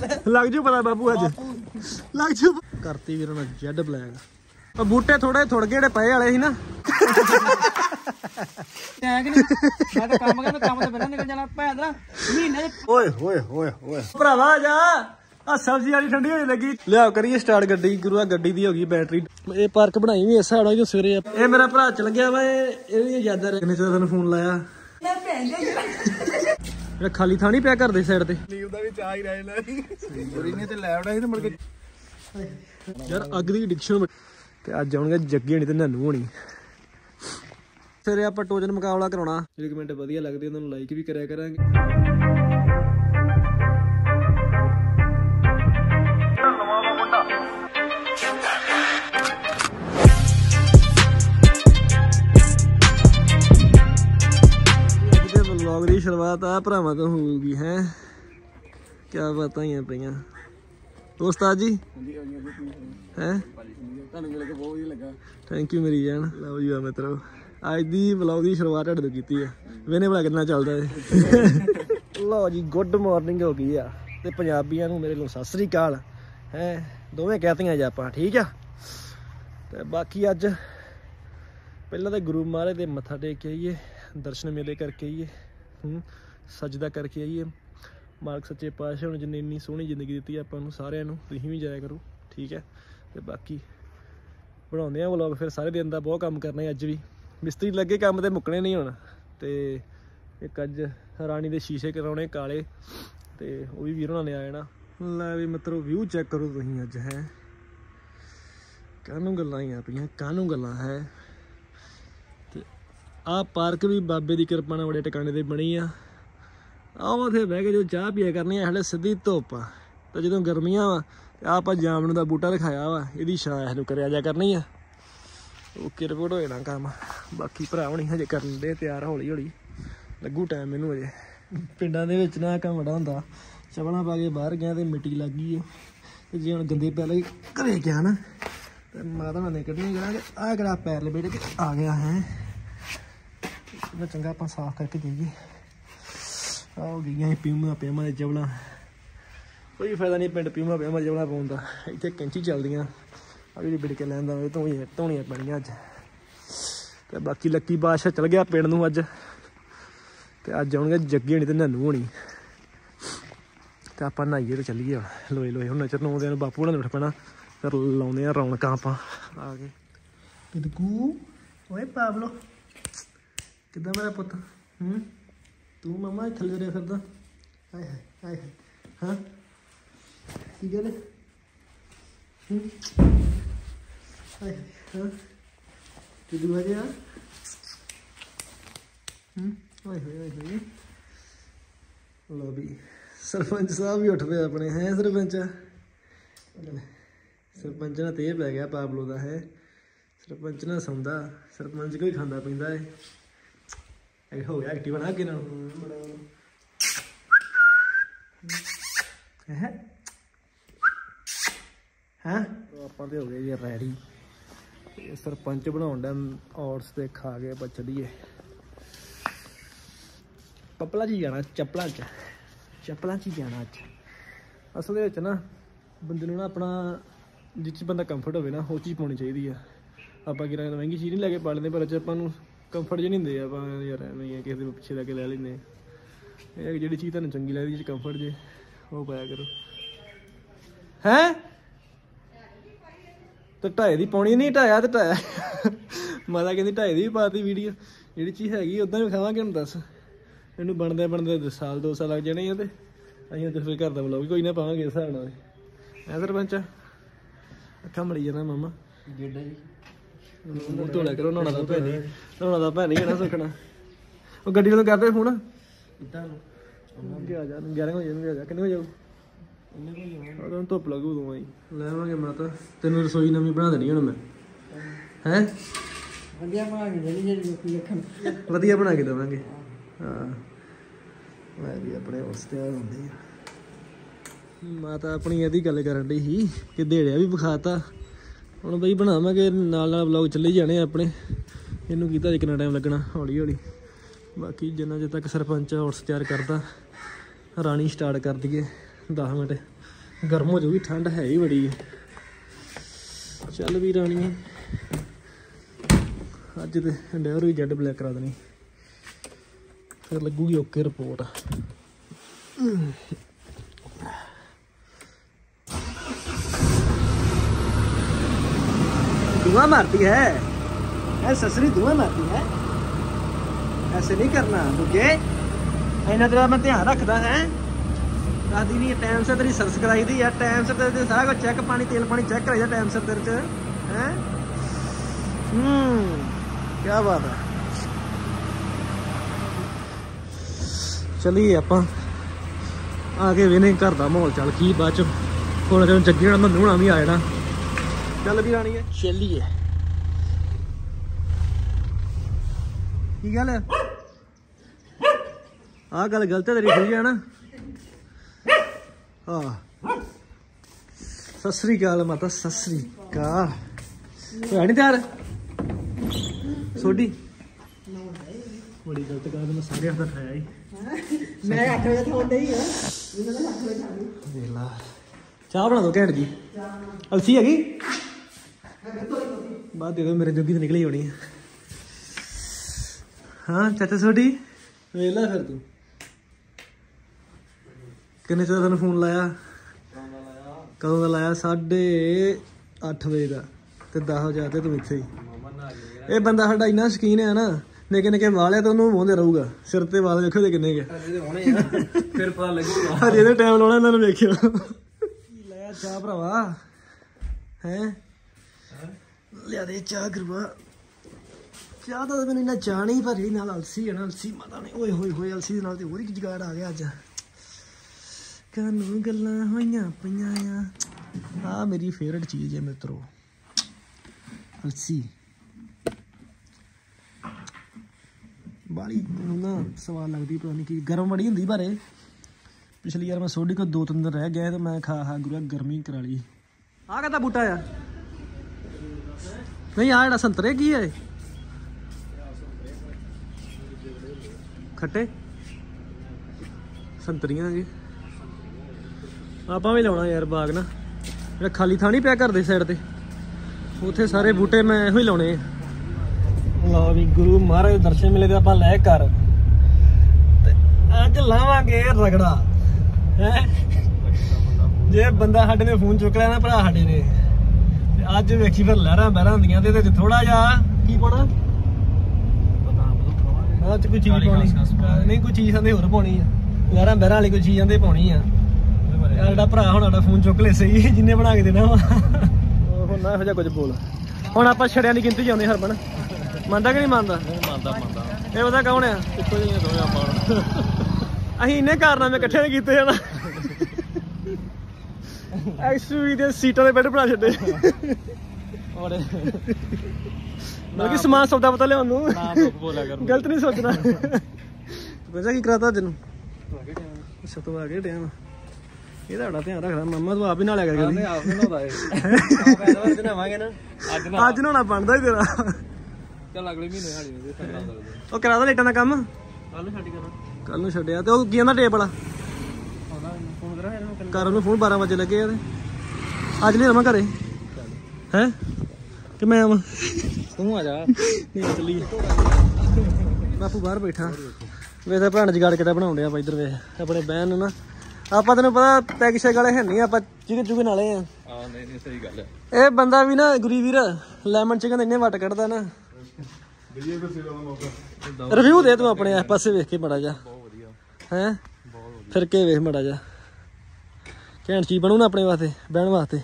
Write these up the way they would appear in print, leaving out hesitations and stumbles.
लग जू पता बाबू अज लग जू करती वीर ने जेड ब्लैक बूटे थोड़े थोड़ गए पे वाले ही ना भरावा जा सब्जी वाली ठंडी हो लगी लिया करिए स्टार्ट गड्डी गुरुआ गड्डी दी होगी बैटरी ये पार्क बनाई भी इस हिसाब जो सवेरे ये मेरा भरा चल गया वा याद तेन फोन लाया खाली था नहीं पिया घर दे साइड ते यार अग दी डिक्शन अज आउणगे जग्गी होनी ते नन्नू होनी फिर आप टोजन मुकाबला कराना जो कमेंट वधिया लगदे उन्होंने लाइक भी करिया करांगे व्लॉग की शुरुआत आ भरावां तो होगी है क्या बात ही पईयां उस्ताद जी है थैंक यू मेरी जान लो जी मित्रों अज की व्लॉग की शुरुआत तुहाडे तो कीती है वेने भला कितना चलदा है लो जी गुड मॉर्निंग हो गई आ ते पंजाबियां नूं मेरे कोल सत श्री अकाल है दोवें कहतियां जी आपां ठीक आ ते बाकी अज पहलां तो गुरु महाराज दे मत्था टेक के आइए दर्शन मेले करके आइए सजदा करके आइए मालक सच्चे पातशाह ने जिन्हें इन्नी सोहनी जिंदगी दी आपां नूं सारिआं नूं तुसीं भी जाया करो ठीक है ते बाकी बनाउंदे आ व्लॉग फिर सारे दिन दा बहुत काम करना है अज भी मिस्त्री लगे काम ते मुक्कने नहीं हुण ते एक अज रानी दे शीशे कराउणे काले ते वो भी वीर होणां ने आ जाना लै भी मतलब व्यू चेक करो तुसीं अज है कानूं गल्लां ही आ पईयां कानूं गल्लां है आ पार्क भी बाबे की कृपा नाल बड़े टिकाने ते बनी आ उत्थे बह के जो चाह पिया करनी हले सीधी धुप्प आ तो जो गर्मियां वा आप जामनू का बूटा रखाया वा यदी छां इस कर जा करनी आ ओके रिपोर्ट हो जाना काम बाकी भरा होनी हजे करन दे तैयार हौली हौली लगू टाइम मैनू अजे पिंडां दे विच ना काम बड़ा हुंदा चपलां पा के बाहर गया तो मिट्टी लग गई है जे हुण गंदे पैर घरे गया ना तो माता ने कड्ढनी करा कि आ कड़ा पैर लपेट के आ गया है चंगा आप साफ करके जाइए हो गई प्यूमा प्यामा चवल कोई फायदा नहीं पिंड प्यूमा प्यामा चवल पाउण दा इत्थे कैंची चलदियां अभी बिड़के लैंदा धोनियां पैणियां अज ते बाकी लक्की बादशाह चल गया पिंड नूं अज ते अज आउणगे जग्गी होनी ते नन्नू होनी ते आपां नहाइए ते चलीए हुण लोए लोए हुण नचर 9 दिन बापू हुणां ने उठ पैणा फिर लाउंदे आ रौनकां आपां आ गए पिदकू ओए पावलो किदा मेरा पुत तू मामा थले तुरिया फिरदा हाय हाय हाय हाय हाँ की गल हाय हाँ किदू आ गया हाय हाय हाय हाय लो भी सरपंच साहब भी उठ पे अपने हैं सरपंच सरपंच ना तेज पै गया पाबलो का है सरपंच ना सौंदा सरपंच कोई खांदा पींदा है हो गया एक्टिव बना के ना हाँ आप हो गए जी रेडी सरपंच बनाउण दा ओट्स ते खा के आप चलीए पपला च जाना चप्पलां च जाना अज असल ना बंदे ना अपना जिस बंदा कंफर्ट हो ना वो चीज़ पानी चाहिए है आप महंगी चीज़ नहीं लैके पा लेंगे पर अपन कंफर्ट जो नहीं देंगे आप यार नहीं किसी पिछे लैके लै लें जी चीज़ तुम चंगी लगती जिस कंफर्ट जे वो पाया करो है तो ढाई दी पानी नहीं ढाया तो ढाया माता कहती ढाई दी भी पाती वीडियो जी चीज़ हैगी उदा भी खावे हम दस इनू बनते साल 2 साल लग जाने तो अं तो फिर घर का ब्लॉग कोई ना पावे इस हिसाब नाल है सरपंच अखा मड़ी जाना मामा धोला करो नहाना तो भैन ही है ना सुखना वो गड्डी वालों करते फोन 11 बजे किन्ने बजे आऊ धुप्प लगू उदों आई लैवांगे माता तेन रसोई नवीं बना देनी हूँ मैं है वधिया बना के देवांगे हाँ मैं भी अपने उस तैयार होंदी माता अपनी यदी गल करन डी ही कि देड़िया भी विखाता हुण बई बनावांगे नाल नाल ब्लॉग चले जाने अपने इनू कीता कितना टाइम लगना हौली हौली बाकी जिन्ना जे तक सरपंच ओट्स तैयार करता रानी स्टार्ट कर दईए 10 मिनट गर्म हो जाऊगी, ठंड है ही बड़ी है। चल भी रानी अज तो इंडोर भी जेड ब्लैक करा देनी, फिर लगूगी ओके रिपोर्ट। धुआं मारती है ससुरी, धुआं मारती है, ऐसे नहीं करना तुझे। इन्ना तेरा मैं ध्यान रखता है, दसदी नहीं टाइम से तेरी सर्विस कराई दी है, टाइम से तेरे सारा कुछ चेक, पानी तेल पानी चेक कराई टाइम से तेरे च है। क्या बात है। चलिए आप आगे वेने घर का माहौल चल की बाद च थोड़ा चलो जग्गी होना नूना भी आ जाना। चल भी रानी है, चलिए। की गल है, आ गल गलत है तेरी, ठीक है ना। हाँ सत श्री अकाल माता, सत श्री अकाल। है नहीं तैयार सोडी? बड़ी गलत गल, मैं सारे हफ्ता खाया ही। मैं 8 बजे खाऊंगा ही है, देख ला। चाह बना दो घैंट जी, अलसी हैगी बात दे दो, मेरे जोगी तो निकली होनी है। हाँ चाचा सोडी वेला फिर तू किन्ने चेर तेन फोन लाया? कदों का लाया? 8:30 बजे का, ते 10 बजे आते तू इत्थे ही। ये बंदा साडा इन्ना शकीन है ना, निक्के निक्के वाल है तो उन्होंने बोंदे रहूगा। सिर ते वाल देखो दे किन्ने के, फिर पता लगेगा हजे तो टाइम लाना इन्होंने। वेखियो लाया चाह भरावा हैं, लिया दे चाह गुरुआ। चाह तो मैंने इन्ना चाह नहीं भरी, नाल अलसी है ना, अलसी माता ने ओए होए होए अलसी दे नाल ते होर ही जुगाड़ आ गया अज। कानू गल्लां होइयां पईयां आ मेरी फेवरेट चीज़ है मित्रो, अलसी। बाली ना स्वाद लगती, पता नहीं की गर्म बड़ी होंगी पर पिछली यार मैं सोडी को 2-3 दिन रह गया तो मैं खा गुरुआ गर्मी करा ली। आ कहता बूटा आ नहीं, आ संतरे की है खट्टे संतरियां जी। ਆਪਾਂ ਵੀ ਲਾਉਣਾ यार बाग ना, ਜਿਹੜਾ ਖਾਲੀ ਥਾਂ ਨਹੀਂ ਪਿਆ ਘਰ ਦੇ ਸਾਈਡ ਤੇ, ਉੱਥੇ ਸਾਰੇ ਬੂਟੇ ਮੈਂ ਇਹੋ ਹੀ ਲਾਉਣੇ। ਲਓ ਵੀ ਗੁਰੂ ਮਹਾਰਾਜ ਦੇ ਦਰਸ਼ਨ ਮਿਲੇ ਤੇ ਆਪਾਂ ਲੈ ਕਰ, ਤੇ ਅੱਜ ਲਾਵਾਂਗੇ ਰਗੜਾ ਹੈ। ਜੇ ਬੰਦਾ ਸਾਡੇ ਨੇ ਫੋਨ ਚੁੱਕ ਲਿਆ ਨਾ ਭਰਾ ਸਾਡੇ ਨੇ, ਤੇ ਅੱਜ ਵੇਖੀ ਫਿਰ ਲਹਿਰਾਂ ਬਹਿਰਾਂ ਹੁੰਦੀਆਂ ਤੇ ਇਹਦੇ ਚ ਥੋੜਾ ਜਿਹਾ ਕੀ ਪਾਉਣਾ ਪਤਾ ਚ ਕੋਈ ਚੀਜ਼ ਪਾਉਣੀ ਨਹੀਂ, ਕੋਈ ਚੀਜ਼ ਆਂਦੇ ਹੋਰ ਪਾਉਣੀ ਆ, ਲਹਿਰਾਂ ਬਹਿਰਾਂ ਵਾਲੀ ਕੋਈ ਚੀਜ਼ ਆਂਦੇ ਪਾਉਣੀ ਆ। ਜਿਹੜਾ ਭਰਾ ਹੁਣ ਸਾਡਾ ਫੋਨ ਚੁੱਕ ਲੈ ਸਹੀ, ਜਿੰਨੇ ਬਣਾ ਕੇ ਦੇਣਾ ਵਾ ਹੁਣ ਨਾ ਇਹੋ ਜਿਹਾ ਕੁਝ ਬੋਲ। ਹੁਣ ਆਪਾਂ ਛੜਿਆਂ ਦੀ ਗਿਣਤੀ ਜਾਂਦੇ ਹਰਮਨ, ਮੰਨਦਾ ਕਿ ਨਹੀਂ ਮੰਨਦਾ? ਮੰਨਦਾ ਇਹ ਉਹਦਾ ਕੌਣ ਆ? ਇੱਕੋ ਜਿਹੀਆਂ ਦੋਵੇਂ ਆਪਾਂ। ਅਸੀਂ ਇੰਨੇ ਕਾਰਨਾਮੇ ਇਕੱਠੇ ਨੇ ਕੀਤੇ ਹਨ, ਐਕਸਯੂਵੀ ਦੇ ਸੀਟਾਂ ਦੇ ਬੈੱਡ ਬਣਾ ਛੱਡੇ। ਮਤਲਬ ਕਿ ਸਮਾਨ ਸੌਦਾ ਪਤਾ ਲਿਆਉਣ ਨੂੰ ਗਲਤ ਨਹੀਂ ਸੋਚਣਾ। ਵੈਸੇ ਕੀ ਕਰਾਤਾ ਅੱਜ ਨੂੰ? ਅੱਛਾ ਤੂੰ ਆ ਗਏ ਟਾਈਮ, ਇਹਦਾ ਬੜਾ ਧਿਆਨ ਰੱਖਦਾ ਮਾਮਾ, ਤੂੰ ਆਪ ਹੀ ਨਾਲਿਆ ਕਰਕੇ। ਅੱਜ ਨਹਾਉਣਾ ਬਣਦਾ ਹੀ ਤੇਰਾ। ਚੱਲ ਅਗਲੇ ਮਹੀਨੇ ਉਹ ਕਰਾ ਦਾ ਲੇਟਾਂ ਦਾ ਕੰਮ, ਕੱਲ ਨੂੰ ਛੱਡਿਆ। ਤੇ ਉਹ ਕੀ ਕਹਿੰਦਾ ਟੇਪ ਵਾਲਾ ਕਰ ਉਹਨੂੰ ਫੋਨ, 12 ਵਜੇ ਲੱਗੇ ਆ। ਅੱਜ ਨਹੀਂ ਰਵਾਂ ਘਰੇ ਹੈ ਕਿ ਮੈਂ ਆਵਾਂ? ਤੂੰ ਆ ਜਾ। ਨਹੀਂ ਚੱਲੀਏ, ਬਾਪੂ ਬਾਹਰ ਬੈਠਾ। ਵੇਖ ਭੈਣ ਜਗਾੜ ਕਿੱਦਾਂ ਬਣਾਉਣ ਡਿਆ ਆਪਾਂ ਇੱਧਰ। ਵੇਖ ਆਪਣੇ ਬਹਿਨ ਨੂੰ ਨਾ, ਆਪਾਂ ਤੈਨੂੰ ਪਤਾ ਪੈਗ ਸ਼ੈਗ ਵਾਲੇ ਹੈ ਨਹੀਂ, ਆਪਾਂ ਚਿਕਨ ਚੁਕਨ ਵਾਲੇ ਆ। ਨਹੀਂ ਸਹੀ ਗੱਲ ਹੈ। ਇਹ ਬੰਦਾ ਵੀ ਨਾ ਗੁਰੀ ਵੀਰ ਲੈਮਨ ਚਿਕਨ ਇੰਨੇ ਵੱਟ ਕੱਢਦਾ ਨਾ। ਰਿਵਿਊ ਦੇ ਤੂੰ ਆਪਣੇ ਇਸ ਪਾਸੇ ਵੇਖ ਕੇ ਮਾੜਾ ਜਾ ਹੈ, ਫਿਰ ਕੇ ਵੇਖ ਮਾੜਾ ਜਾ, ਘੈਂਟ ਚੀਜ਼ ਬਣੂ ਨਾ ਆਪਣੇ ਵਾਸਤੇ ਬਹਿਣ ਵਾਸਤੇ।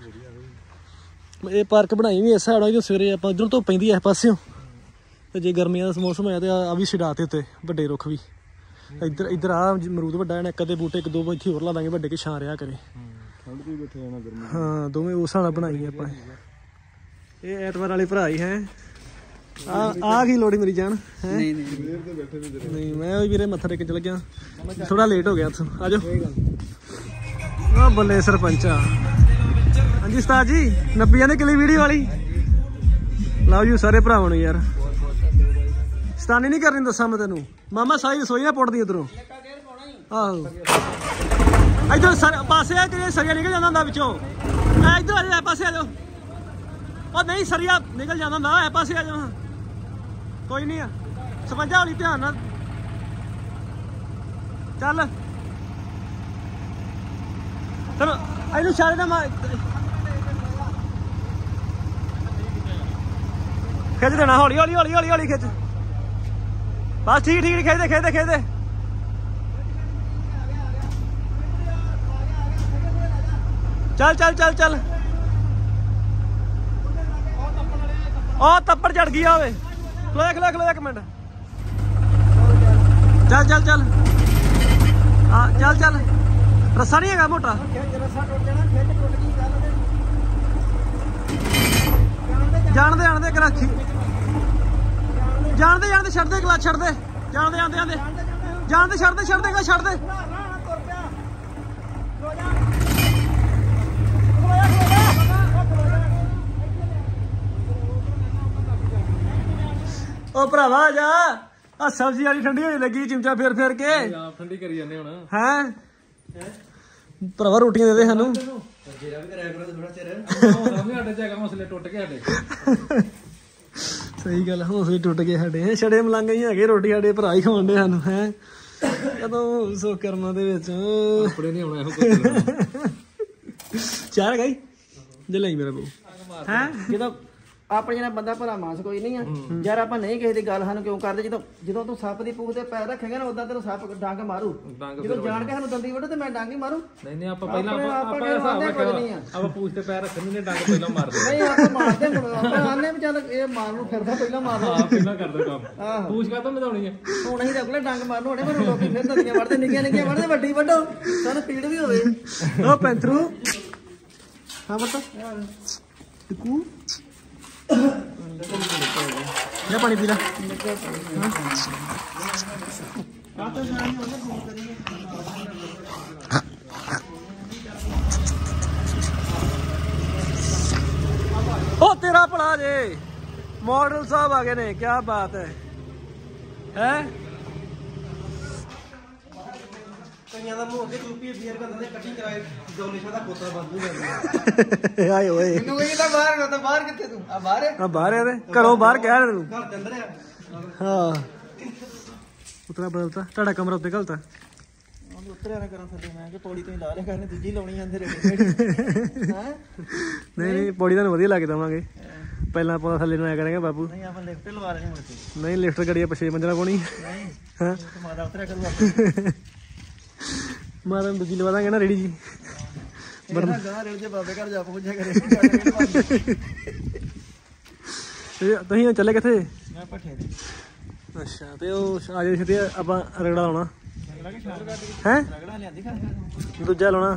ਇਹ ਪਾਰਕ ਬਣਾਈ ਵੀ ਇਸ ਹਿਸਾਬ ਨਾਲ, ਸਵੇਰੇ ਆਪਾਂ ਇੱਧਰੋਂ ਧੁੱਪ ਪੈਂਦੀ ਇਸ ਪਾਸਿਓਂ, ਤੇ ਜੇ ਗਰਮੀਆਂ ਦਾ ਮੌਸਮ ਹੋਇਆ ਤੇ ਆ ਵੀ ਛਡਾ ਤੇ ਉੱਤੇ ਵੱਡੇ ਰੁੱਖ ਵੀ। ਇੱਧਰ ਆ ਅਮਰੂਦ ਵੱਡਾ ਇੱਕ ਅੱਧੇ ਬੂਟੇ 1-2 ਇੱਥੇ ਹੋਰ ਲਾ ਦਾਂਗੇ ਵੱਡੇ, ਕਿ ਛਾਂ ਰਿਹਾ ਕਰੇ। ਹਾਂ ਦੋਵੇਂ ਉਸ ਹਿਸਾਬ ਨਾਲ ਬਣਾਈ ਆਪਾਂ। ਇਹ ਐਤਵਾਰ ਵਾਲੇ ਭਰਾ ਹੀ ਹੈ। ਆ ਕੀ ਲੋੜੀ ਮੇਰੀ ਜਾਨ ਹੈ? ਨਹੀਂ ਮੈਂ ਵੀ ਵੀਰੇ ਮੱਥਾ ਟੇਕ ਚਲ ਗਿਆ, ਥੋੜਾ ਲੇਟ ਹੋ ਗਿਆ ਇੱਥੋਂ। ਆ ਜਾਓ। ਆ ਬੱਲੇ ਸਰਪੰਚਾ। ਹਾਂਜੀ ਉਸਤਾਦ ਜੀ, 90 ਦੇ ਕਿਲੀ ਵੀਡੀਓ ਵਾਲੀ ਲਾਓ ਜੀ ਸਾਰੇ ਭਰਾਵਾਂ ਨੂੰ। ਯਾਰ ਸਤਾਨੀ ਨਹੀਂ ਕਰਨੀ, ਦੱਸਾਂ ਮੈਂ ਤੈਨੂੰ ਮਾਮਾ, ਸਾਰੀ ਰਸੋਈ ਨਾ ਪੁੱਟਦੀ ਉੱਧਰੋਂ। ਆਹੋ इधर सर पासे सरिया निकल जाता होंगे पिछों इधर आ जाओ पासे आ जाओ और नहीं सरिया निकल जाता होंगे ऐ पासे आ जाओ कोई नहीं है सपंजा वाली ध्यान ना चल चलो इनू इशारे ना खिच देना हौली हौली हौली हौली हौली खिच बस ठीक ठीक खिच दे खिच दे खिच दे चल चल चल चल ओ तप्पड़ चढ़ गया होवे खलो एक मिनट चल चल चल हाँ चल चल रस्सा नहीं है मोटा जान दे कराची जान दे छड़ दे गला छड़ दे जान दे छड़ दे गला छड़ दे ओ भरावा जा आ सब्जी वाली ठंडी होने लगी चिमचा फेर फेर के ठंडी करी जाने हुण हैं भरावा रोटियां दे दे सानू सही गल हौसले टुट गए साडे छड़े मलंग ही है रोटी साडे भरा ही खवाउंदे सानू हैं कदों सो कर्मां दे विच अपने नहीं आउणा चार गई जे लाई मेरा बहू हैं ਜਦੋਂ ਆਪਣੇ ਜਿਹੜਾ ਬੰਦਾ ਭਲਾ ਮਾਸ ਕੋਈ ਨਹੀਂ ਆ ਯਾਰ ਆਪਾਂ ਨਹੀਂ ਕਿਸੇ ਦੀ ਗੱਲ ਸਾਨੂੰ ਕਿਉਂ ਕਰਦੇ ਜਦੋਂ ਤੂੰ ਸੱਪ ਦੀ ਪੂਛ ਤੇ ਪੈਰ ਰੱਖੇਗਾ ਨਾ ਉਦਾਂ ਤੈਨੂੰ ਸੱਪ ਡੰਗ ਮਾਰੂ ਜਦੋਂ ਜਾਣ ਕੇ ਸਾਨੂੰ ਦੰਦੀ ਵੱਢ ਤੇ ਮੈਂ ਡੰਗ ਹੀ ਮਾਰੂ ਨਹੀਂ ਆਪਾਂ ਪਹਿਲਾਂ ਆਪਾਂ ਪੂਛ ਤੇ ਪੈਰ ਰੱਖਣ ਨੇ ਡੰਗ ਪਹਿਲਾਂ ਮਾਰਦੇ ਨਹੀਂ ਆਪਾਂ ਮਾਰਦੇ ਆਪਾਂ ਆਨੇ ਵੀ ਚੱਲ ਇਹ ਮਾਰ ਨੂੰ ਫਿਰਦਾ ਪਹਿਲਾਂ ਮਾਰਦਾ ਪਹਿਲਾਂ ਕਰਦਾ ਕੰਮ ਪੂਛ ਕਾ ਤਾਂ ਵਧਾਉਣੀ ਹੈ ਹੁਣ ਅਸੀਂ ਅਗਲੇ ਡੰਗ ਮਾਰਨ ਹੋਣੇ ਪਰ ਲੋਕੀ ਫਿਰ ਦੰਦੀਆਂ ਵੱਢਦੇ ਨਿੱਕੀਆਂ ਵੱਢਦੇ ਵੱਡੀ ਵੱਢੋ ਸਾਨੂੰ ਪੀੜ ਵੀ ਹੋਵੇ ਉਹ ਪੈਂਥਰੂ ਹਾਂ ਬਤਾ ਟਕੂ ਲੈ ਪਾਣੀ ਪੀ ਲੈ ओ तेरा भला जे मॉडल साहब आ गए ने क्या बात है हैं ਕਈਆਂ ਦਾ ਮੂੰਹ ਅੱਗੇ ਚੁੱਪੀ ਫੇਰ ਕਰਦੇ ਕਟਿੰਗ ਕਰਾਏ ਜੋਨੇਸ਼ਾ ਦਾ ਪੋਤਾ ਬੰਦੂ ਜਾਂਦਾ ਆਏ ਓਏ ਮੈਨੂੰ ਕਹਿੰਦਾ ਬਾਹਰ ਨਾ ਤਾਂ ਬਾਹਰ ਕਿੱਥੇ ਤੂੰ ਆ ਬਾਹਰ ਆ ਬਾਹਰ ਆ ਤੇ ਘਰੋਂ ਬਾਹਰ ਕਹਿ ਰਹੇ ਤੂੰ ਘਰ ਦੇ ਅੰਦਰ ਆ ਹਾਂ ਉਤਰਾ ਬਦਲਤਾ ਤੁਹਾਡਾ ਕਮਰਾ ਉੱਤੇ ਗਲਤਾ ਉਹਨੂੰ ਉਤਰਿਆ ਨਾ ਕਰਾਂ ਥੱਲੇ ਮੈਂ ਕਿ ਪੌੜੀ ਤੋਂ ਹੀ ਲਾ ਲਿਆ ਕਰਨੇ ਦੂਜੀ ਲਾਉਣੀ ਜਾਂਦੇ ਰਹੇ ਹਾਂ ਨਹੀਂ ਪੌੜੀ ਤੁਹਾਨੂੰ ਵਧੀਆ ਲਾ ਕੇ ਦਵਾਂਗੇ ਪਹਿਲਾਂ ਆਪਾਂ ਥੱਲੇ ਨੂੰ ਆਇਆ ਕਰਾਂਗੇ ਬਾਪੂ ਨਹੀਂ ਆਪਾਂ ਲਿਫਟ ਲਵਾ ਲੈਣੀ ਮੁੜ ਕੇ ਨਹੀਂ ਲਿਫਟ ਗੱਡੀ ਪਿੱਛੇ ਮੰਜਣਾ ਪਾਉਣੀ ਨਹੀਂ ਹਾਂ ਮਾਦਾ ਉਤਰਿਆ ਕਰੂਗਾ ਮਾਰਨ ਦੂਜੀ ਲਵਾ ਦਾਂਗੇ ਨਾ ਰੇੜੀ ਜੀ ਬਰਨਾ ਗਾਂ ਰੇੜ ਜੇ ਬਾਬੇ ਘਰ ਜਾ ਪਹੁੰਚਿਆ ਕਰੇ ਤੁਸੀਂ ਚੱਲੇ ਕਿੱਥੇ ਮੈਂ ਪੱਠੇ ਦੇ ਅੱਛਾ ਤੇ ਉਹ ਆ ਜਾਓ ਛੇਤੀ ਆਪਾਂ ਰਗੜਾ ਲਾਉਣਾ ਹੈ ਰਗੜਾ ਲਿਆਂਦੀ ਖਾ ਦੂਜਾ ਲਾਉਣਾ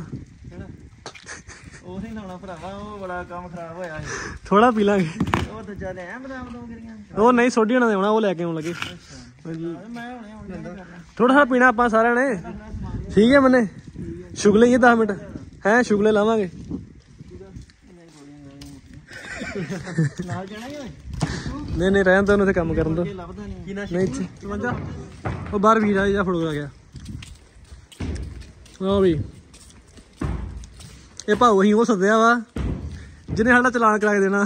ਉਹ ਨਹੀਂ ਲਾਉਣਾ ਭਰਾਵਾ ਉਹ ਬੜਾ ਕੰਮ ਖਰਾਬ ਹੋਇਆ ਥੋੜਾ ਪੀ ਲਾਂਗੇ ਉਹ ਦੂਜਾ ਲੈ ਆ ਬਦਾਮ ਦੋ ਗਿਰੀਆਂ ਉਹ ਨਹੀਂ ਸੋਢੀ ਹੋਣਾ ਦੇਣਾ ਉਹ ਲੈ ਕੇ ਆਉਣ ਲੱਗੇ ਮੈਂ ਹੁਣੇ ਥੋੜਾ ਥੋੜਾ ਪੀਣਾ ਆਪਾਂ ਸਾਰਿਆਂ ਨੇ ਠੀਕ ਹੈ ਮੰਨੇ ਸ਼ੁਗਲੇ ਹੀ 10 ਮਿੰਟ ਹੈ ਸ਼ੁਗਲੇ ਲਾਵਾਂਗੇ ਨਾਲ ਜਾਣਾ ਹੀ ਓਏ ਨਹੀਂ ਰਹਿਣ ਦੋ ਉਹਨੂੰ ਤੇ ਕੰਮ ਕਰਨ ਦੋ ਲੱਭਦਾ ਨਹੀਂ ਨਹੀਂ ਸਮਝਾ ਉਹ ਬਾਹਰ ਵੀਰ ਆ ਜਾ ਫੜੋ ਗਿਆ ਉਹ ਵੀ ਇਹ ਭਾਊ ਅਸੀਂ ਉਹ ਸੱਦਿਆ ਵਾ ਜਿਹਨੇ ਸਾਡਾ ਚਲਾਨ ਕਰਾ ਕੇ ਦੇਣਾ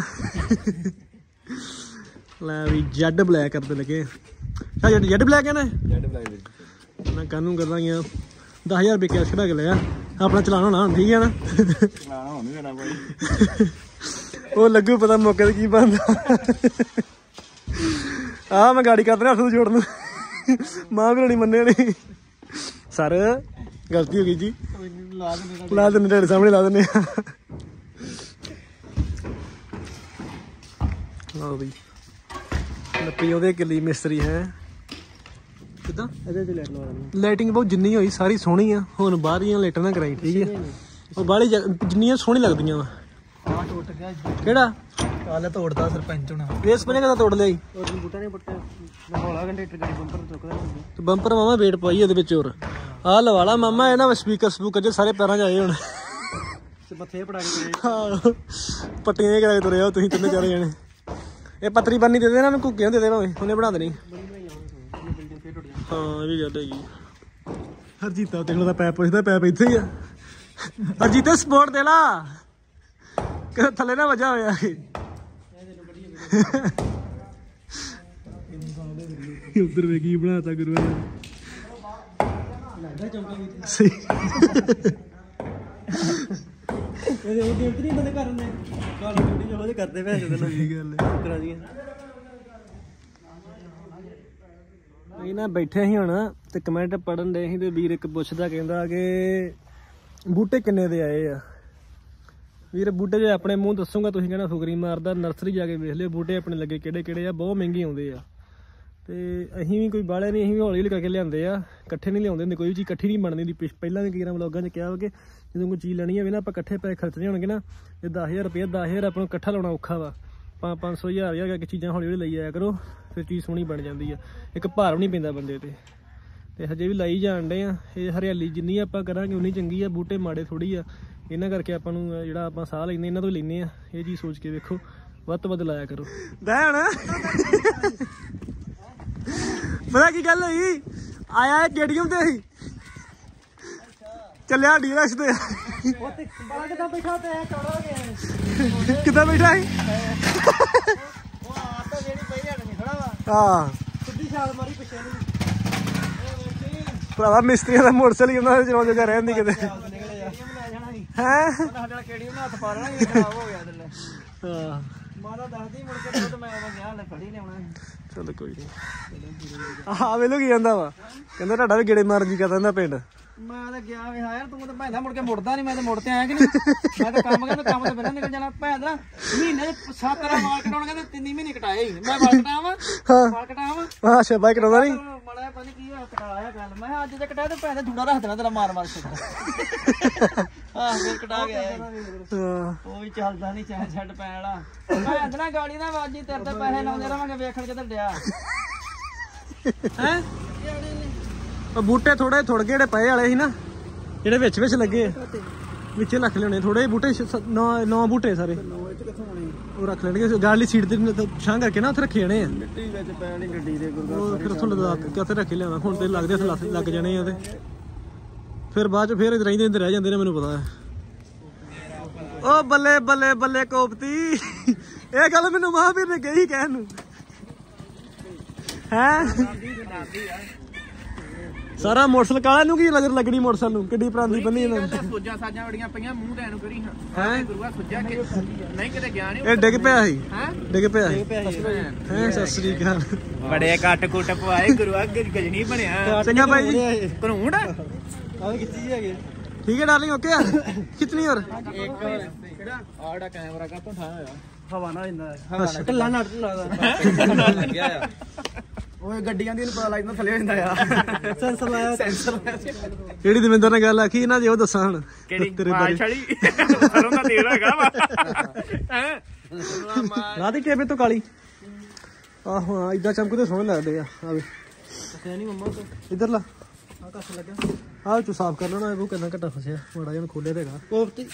ਲੈ ਵੀ ਜੈਡ ਬਲੈਕ ਕਰਦੇ ਲੱਗੇ ਜੈਡ ਬਲੈਕ ਹੈ ਨਾ ਜੈਡ ਬਲੈਕ ਮੈਂ ਕਾਨੂੰ ਕਰਦਾਂਗੇ 10,000 ਰੁਪਏ ਕੈਸ਼ ਕਢਾ ਕੇ ਲਿਆ ਆਪਣਾ ਚਲਾਨ ਹੋਣਾ ਹੁਣ ਠੀਕ ਹੈ ਨਾ ਚਲਾਣਾ ਹੁਣ ਵੀ ਦੇਣਾ ਭਾਈ ਉਹ ਲੱਗੂ ਪਤਾ ਮੌਕੇ ਤੇ ਕੀ ਬਣਦਾ ਆ ਮੈਂ ਗਾੜੀ ਕਰਦੇ ਹੱਥ ਨੂੰ ਜੋੜਨ ਮਾਂ ਵੀ ਨਹੀਂ ਮੰਨੇ ਨਹੀਂ ਸਰ ਗਲਤੀ ਹੋ ਗਈ ਜੀ ਲਾ ਦਿੰਦੇ ਤੁਹਾਡੇ ਸਾਹਮਣੇ ਲਾ ਦਿੰਦੇ ਆ ਲਓ ਬਈ ਲੱਪੀ ਉਹਦੇ ਕਿੱਲੀ ਮਿਸਤਰੀ ਹੈ ਕਿਦਾਂ ਇਹਦੇ ਤੇ ਲਾਈਟਿੰਗ ਬਹੁਤ ਜਿੰਨੀ ਹੋਈ ਸਾਰੀ ਸੋਹਣੀ ਆ ਹੁਣ ਬਾਹਰੀਆਂ ਲਾਈਟਾਂ ਨਾ ਕਰਾਈ ਠੀਕ ਹੈ ਉਹ ਬਾਹਲੀ ਜਿੰਨੀਆਂ ਸੋਹਣੀ ਲੱਗਦੀਆਂ ਵਾ ਆ ਟੁੱਟ ਗਿਆ ਕਿਹੜਾ ਕੱਲ ਤੋੜਦਾ ਸਰਪੰਚ ਹੁਣ ਰੇਸ ਪਨੇ ਕਦਾ ਤੋੜ ਲਿਆ ਜੀ ਉਹ ਬੂਟਾ ਨੇ ਪੱਟਿਆ ਹੋਲਾ ਕੰਡਕਟਰ ਗਾੜੀ ਬੰਪਰ ਚੁੱਕਦਾ ਤੇ ਬੰਪਰ ਮਾਮਾ ਵੇਟ ਪਵਾਈ ਉਹਦੇ ਵਿੱਚ ਹੋਰ ਆਹ ਲਵਾਲਾ ਮਾਮਾ ਇਹ ਨਾ ਸਪੀਕਰ ਜੇ ਸਾਰੇ ਪੈਰਾਂ 'ਚ ਆਏ ਹੁਣ ਤੇ ਮੱਥੇ ਪੜਾ ਕੇ ਹਾਂ ਪੱਟੀਆਂ ਕਰਾ ਕੇ ਤੁਰੇ ਹੋ ਤੁਸੀਂ ਤਿੰਨੇ ਚਾਰੇ ਜਣੇ ਇਹ ਪੱਤਰੀ ਬੰਨੀ ਦੇ ਦੇ ਇਹਨਾਂ ਨੂੰ ਘੁੱਕਿਆਂ ਦੇ ਦੇ ਭਾਵੇਂ ਉਹਨੇ ਬਣਾ ਦੇਣੀ ਹਾਂ ਇਹ ਵੀ ਗੱਲ ਹੈਗੀ ਹਰਜੀਤਾ ਤੈਨੂੰ ਦਾ ਪੈਪ ਪੁੱਛਦਾ ਪੈਪ ਇੱਥੇ ਹੀ ਆ ਅਜੀਤੇ ਸਪੋਰਟ ਦੇ ਲਾ ਕਿ ਥੱਲੇ ਨਾ ਵਜਾ ਹੋਇਆ ਉਧਰ ਵੇ ਕੀ ਬਣਾਤਾ ਗੁਰੂ ਨੇ ਲੱਗਦਾ ਚੌਂਕਾ ਵੀ ਸਹੀ ਇਹਦੇ ਉਹ ਗੇਮ ਨਹੀਂ ਬੰਦੇ ਕਰਦੇ ਕਾਲ ਡਿਊਟੀ ਜੋ ਉਹਦੇ ਕਰਦੇ ਭੈਣ ਚੋਦ ਸਹੀ ਗੱਲ ਹੈ ਕਰਾ ਦੀਆਂ ਇਹ ਨਾ ਬੈਠੇ ਸੀ ਹੁਣ ਤੇ ਕਮੈਂਟ ਪੜਨ ਦੇ ਸੀ ਤੇ ਵੀਰ ਇੱਕ ਪੁੱਛਦਾ ਕਹਿੰਦਾ ਕਿ ਬੂਟੇ ਕਿੰਨੇ ਦੇ ਆਏ ਆ ਵੀਰ ਬੂਟੇ ਜੇ ਆਪਣੇ ਮੂੰਹ ਦੱਸੂਗਾ ਤੁਸੀਂ ਕਹਿਣਾ ਫੁਕਰੀ ਮਾਰਦਾ ਨਰਸਰੀ ਜਾ ਕੇ ਵੇਖ ਲਿਓ ਬੂਟੇ ਆਪਣੇ ਲੱਗੇ ਕਿਹੜੇ ਕਿਹੜੇ ਆ ਬਹੁਤ ਮਹਿੰਗੇ ਆਉਂਦੇ ਆ ਤੇ ਅਸੀਂ ਵੀ ਕੋਈ ਬਾਲੇ ਨਹੀਂ ਅਸੀਂ ਵੀ ਹੌਲੀ ਹੌਲੀ ਕਰਕੇ ਲਿਆਂਦੇ ਆ ਇਕੱਠੇ ਨਹੀਂ ਲਿਆਉਂਦੇ ਹੁੰਦੇ ਕੋਈ ਵੀ ਚੀਜ਼ ਇਕੱਠੀ ਨਹੀਂ ਬਣਦੀ ਹੁੰਦੀ ਪਹਿਲਾਂ ਵੀ ਕਈ ਵਲੋਗਾਂ 'ਚ ਕਿਹਾ ਵਾ ਕਿ ਜਦੋਂ ਕੋਈ ਚੀਜ਼ ਲੈਣੀ ਹੋਵੇ ਨਾ ਆਪਾਂ ਇਕੱਠੇ ਪੈਸੇ ਖਰਚਣੇ ਹੋਣਗੇ ਨਾ ਤੇ 10,000 ਰੁਪਇਆ 10,000 ਆਪਾਂ ਨੂੰ ਇਕੱਠਾ ਲਾਉਣਾ ਔਖਾ ਵਾ 500 1000 ਕਰਕੇ ਚੀਜ਼ਾਂ ਹੌਲੀ ਹੌਲੀ ਲਈ ਆਇਆ ਕਰੋ ਫਿਰ ਚੀਜ਼ ਸੋਹਣੀ ਬਣ ਜਾਂਦੀ ਆ ਇੱਕ ਭਾਰ ਵੀ ਨਹੀਂ ਪੈਂਦਾ ਬੰਦੇ ਤੇ ਹਜੇ ਵੀ ਲਾਈ ਜਾਣ ਡੇ ਆ ਇਹ ਹਰਿਆਲੀ ਜਿੰਨੀ ਆਪਾਂ ਕਰਾਂਗੇ ਉਨੀ ਚੰਗੀ ਆ ਬੂਟੇ ਮਾੜੇ ਥੋੜੀ ਆ ਇਹਨਾਂ ਕਰਕੇ ਆਪਾਂ ਨੂੰ ਜਿਹੜਾ ਆਪਾਂ ਸਾਹ ਲੈਂਦੇ ਇਹਨਾਂ ਤੋਂ ਹੀ ਲੈਂਦੇ ਆ ਇਹ ਚੀਜ਼ ਸੋਚ ਕੇ ਵੇਖੋ ਵੱਧ ਤੋਂ ਵੱਧ ਲਾਇਆ ਕਰੋ ਦੇਣ ਪਤਾ ਕੀ ਗੱਲ ਹੋਈ ਆਇਆ ਗੇੜੀਅਮ ਤੇ ਅਸੀਂ ਚੱਲਿਆ ਡੀਰਸ਼ ਤੇ ਕਿੱਦਾਂ ਬੈਠਾ ਸੀ ਹਾਂ ਸਿੱਧੀ ਛਾਲ ਮਾਰੀ ਪਿੱਛੇ ਨੂੰ ਭਰਾਵਾ ਮਿਸਤਰੀਆਂ ਦਾ ਮੋਟਰਸਾਈਕਲ ਉਹਨਾਂ ਦੇ ਚਲਾਉਣ ਜਗ੍ਹਾ ਰਹਿੰਦੀ ਕਿਤੇ ਹੈ ਹੱਥ ਪਾ ਲੈਣਾ ਖਰਾਬ ਹੋ ਗਿਆ ਹਾਂ ਮਾਤਾ ਦੱਸਦੀ ਮੁੜ ਕੇ ਤੇ ਮੈਂ ਗਿਆ ਫੜੀ ਲਿਆਉਣਾ ਚਲੋ ਕੋਈ ਨਹੀਂ ਆਹ ਵੇਲੋ ਕੀ ਜਾਂਦਾ ਵਾ ਕਹਿੰਦਾ ਤੁਹਾਡਾ ਵੀ ਗੇੜੇ ਮਾਰਨ ਜੀ ਕਰਦਾ ਪਿੰਡ ਮੈਂ ਤਾਂ ਗਿਆ ਵੇ ਯਾਰ ਤੂੰ ਤਾਂ ਭੈਣ ਮੁੜ ਕੇ ਮੁੜਦਾ ਨਹੀਂ ਮੈਂ ਤਾਂ ਮੁੜ ਤੇ ਆਇਆ ਕਿ ਨਹੀਂ ਮੈਂ ਤਾਂ ਕੰਮ ਕਰਦਾ ਕੰਮ ਤੋਂ ਬਿਨਾਂ ਨਿਕਲ ਜਾਣਾ ਭੈਣ ਦਾ ਮਹੀਨੇ 7 ਵਾਰ ਕਟਾਉਣਾ ਕਹਿੰਦੇ 3 ਮਹੀਨੇ ਕਟਾਏ ਹੀ ਮੈਂ ਵਾਲ ਕਟਾਵਾਂ ਅੱਛਾ ਬਾਈ ਕਟਾਉਂਦਾ ਨਹੀਂ ਮੜਾ ਪਤਾ ਨਹੀਂ ਕੀ ਕਟਾਇਆ ਗੱਲ ਮੈਂ ਅੱਜ ਤੇ ਕਟਾਇਆ ਤੇ ਭੈਣ ਦਾ ਜੂੜਾ ਰੱਖ ਦੇਣਾ ਤੇਰਾ ਮਾਰ ਮਾਰ ਫਿਰ ਕਟਾ ਗਿਆ ਉਹ ਵੀ ਚੱਲਦਾ ਨਹੀਂ ਚਾਹ ਛੱਡ ਪੈਣ ਵਾਲਾ ਮੈਂ ਅੰਦਰਾਂ ਗਾਲੀ ਨਾ ਵਾਜੀ ਤੇਰੇ ਤੇ ਪੈਸੇ ਲਾਉਂਦੇ ਰਹਾਂਗੇ ਵੇਖਣ ਕਿੱਧਰ ਡਿਆ ਹੈ ਬੂਟੇ ਥੋੜੇ ਜਿਹੜੇ ਪਏ ਵਾਲੇ ਸੀ ਨਾ ਜਿਹੜੇ ਵਿੱਚ ਲੱਗੇ ਵਿੱਚ ਰੱਖ ਲੈਣੇ ਥੋੜੇ ਬੂਟੇ 9 ਬੂਟੇ ਸਾਰੇ ਉਹ ਰੱਖ ਲੈਣਗੇ ਗਾਲੀ ਸੀਟ ਤੇ ਛਾਂ ਕਰਕੇ ਨਾ ਉੱਥੇ ਰੱਖੇ ਜਾਣੇ ਆ ਮਿੱਟੀ ਵਿੱਚ ਪੈਣੀ ਗੱਡੀ ਦੇ ਫਿਰ ਉੱਥੋਂ ਲਗਾ ਕੇ ਉੱਥੇ ਰੱਖੇ ਲਿਆਉਣਾ ਹੁਣ ਤੇ ਲੱਗਦੇ ਲੱਗ ਜਾਣੇ ਆ ਤੇ ਫਿਰ ਬਾਅਦ ਚ ਫਿਰ ਰਹਿੰਦੇ ਰਹਿ ਜਾਂਦੇ ਨੇ ਮੈਨੂੰ ਪਤਾ ਹੈ ਉਹ ਬੱਲੇ ਬੱਲੇ ਬੱਲੇ ਕੋਪਤੀ ਇਹ ਗੱਲ ਮੈਨੂੰ ਮਹਾਂਵੀਰ ਨੇ ਕਹੀ ਕਹਿਣ ਨੂੰ ਹੈ ਸਾਰਾ ਮੋਟਰਸਾਈਕਲ ਕਾਲਾ ਨੂੰ ਕੀ ਨਜ਼ਰ ਲੱਗਣੀ ਮੋਟਰਸਾਈਕਲ ਨੂੰ ਕਿੱਡੀ ਪ੍ਰਾਂਦੀ ਬੰਨੀ ਇਹਨਾਂ ਨੂੰ ਸੋਜਾਂ ਸਾਜਾਂ ਵੜੀਆਂ ਪਈਆਂ ਮੂੰਹ ਤੇ ਐਨੂੰ ਕਰੀ ਹਾਂ ਗੁਰੂਆ ਸੁੱਜਿਆ ਕਿ ਨਹੀਂ ਕਿਤੇ ਗਿਆ ਨਹੀਂ ਇਹ ਡਿੱਗ ਪਿਆ ਸੀ ਡਿੱਗ ਪਿਆ ਹੈ ਸਤਿ ਸ੍ਰੀ ਅਕਾਲ ਬੜੇ ਕੱਟ ਕੁੱਟ ਪਵਾਏ ਗੁਰੂਆ ਗਜਣੀ ਬਣਿਆ ਚੰਗਾ ਭਾਈ ਜੀ ਘਰੂੰਡ ਆਹ ਕਿੱਥੇ ਹੈਗੇ ਠੀਕ ਹੈ ਡਾਰਲਿੰਗ ਓਕੇ ਆ ਕਿਤਨੀ ਹੋਰ ਇੱਕ ਕਿਹੜਾ ਆੜਾ ਕੈਮਰਾ ਕਾ ਤੋਂ ਠਾਇਆ ਹੋਇਆ ਹਵਾ ਨਾਲ ਇੰਦਾ ਹਵਾ ਢੱਲਾ ਨਾ ਲੱਗਿਆ ਆ ਓਏ ਗੱਡੀਆਂ ਦੀ ਨੂੰ ਪਤਾ ਲੱਗਦਾ ਥੱਲੇ ਹੁੰਦਾ ਆ ਸੈਂਸਰ ਲਾਇਆ ਕਿਹੜੀ ਦਵਿੰਦਰ ਨੇ ਗੱਲ ਆਖੀ ਇਹਨਾਂ ਦੀ ਉਹ ਦੱਸਾਂ ਹੁਣ ਕਿਹੜੀ ਮਾਛੜੀ ਸਰੋਂ ਦਾ ਤੇਲ ਹੈਗਾ ਵਾ ਹੈ ਰਾਧੀ ਟੇਬੇ ਤੋਂ ਕਾਲੀ ਆਹੋ ਹਾਂ ਇਦਾਂ ਚਮਕਦੇ ਸੋਹਣੇ ਲੱਗਦੇ ਆ ਆਵੇ ਫਸਿਆ ਨਹੀਂ ਮੰਮਾ ਤੋਂ ਇੱਧਰ ਲਾ ਆ ਕੱਸ ਲੱਗਾ ਆਹ ਤੂੰ ਸਾਫ਼ ਕਰ ਲੈਣਾ ਉਹ ਕਿੰਨਾ ਘੱਟਾ ਫਸਿਆ ਮਾੜਾ ਜਿਹਾ ਖੋਲਿਆ ਦੇਗਾ ਕੋਫਤੀ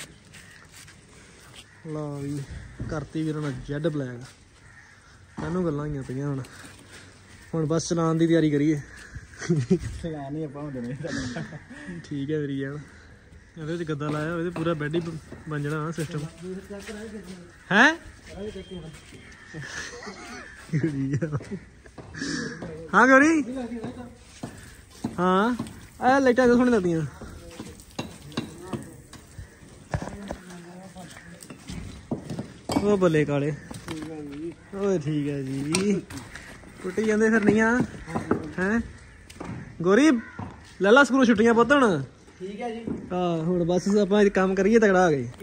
ਲਾ ਵੀ ਕਰਤੀ ਵੀਰਾਂ ਨਾਲ ਜੈਡ ਬਲੈਕ ਇਹਨੂੰ ਗੱਲਾਂ ਆਈਆਂ ਪਈਆਂ ਹੁਣ ਬਸ ਚਲਾਉਣ ਦੀ ਤਿਆਰੀ ਕਰੀਏ ਚਲਾਉਣ ਨਹੀਂ ਆਪਾਂ ਹੁੰਦੇ ਨੇ ਠੀਕ ਹੈ ਵੀਰੀ ਯਾਰ ਇਹਦੇ ਵਿੱਚ ਗੱਦਾ ਲਾਇਆ ਇਹਦੇ ਪੂਰਾ ਬੈੱਡ ਹੀ ਬਣ ਜਾਣਾ ਸਿਸਟਮ ਹੈ ਹਾਂ ਗੋਰੀ ਹਾਂ ਆ ਲਾਈਟਾਂ ਤਾਂ ਸੋਹਣੀਆਂ ਲੱਗਦੀਆਂ ਉਹ ਬੱਲੇ ਕਾਲੇ ਓਏ ਠੀਕ ਹੈ ਜੀ ਟੁੱਟੀ ਜਾਂਦੇ ਫਿਰ ਨਹੀਂ ਆ ਹੈ ਗੋਰੀ ਲੱਲਾ ਸਕੂਲ ਛੁੱਟੀਆਂ ਪੁੱਤ ਹੁਣ ਠੀਕ ਹੈ ਜੀ ਹਾਂ ਹੁਣ ਬਸ ਆਪਾਂ ਕੰਮ ਕਰੀਏ ਤਗੜਾ ਆ ਗਏ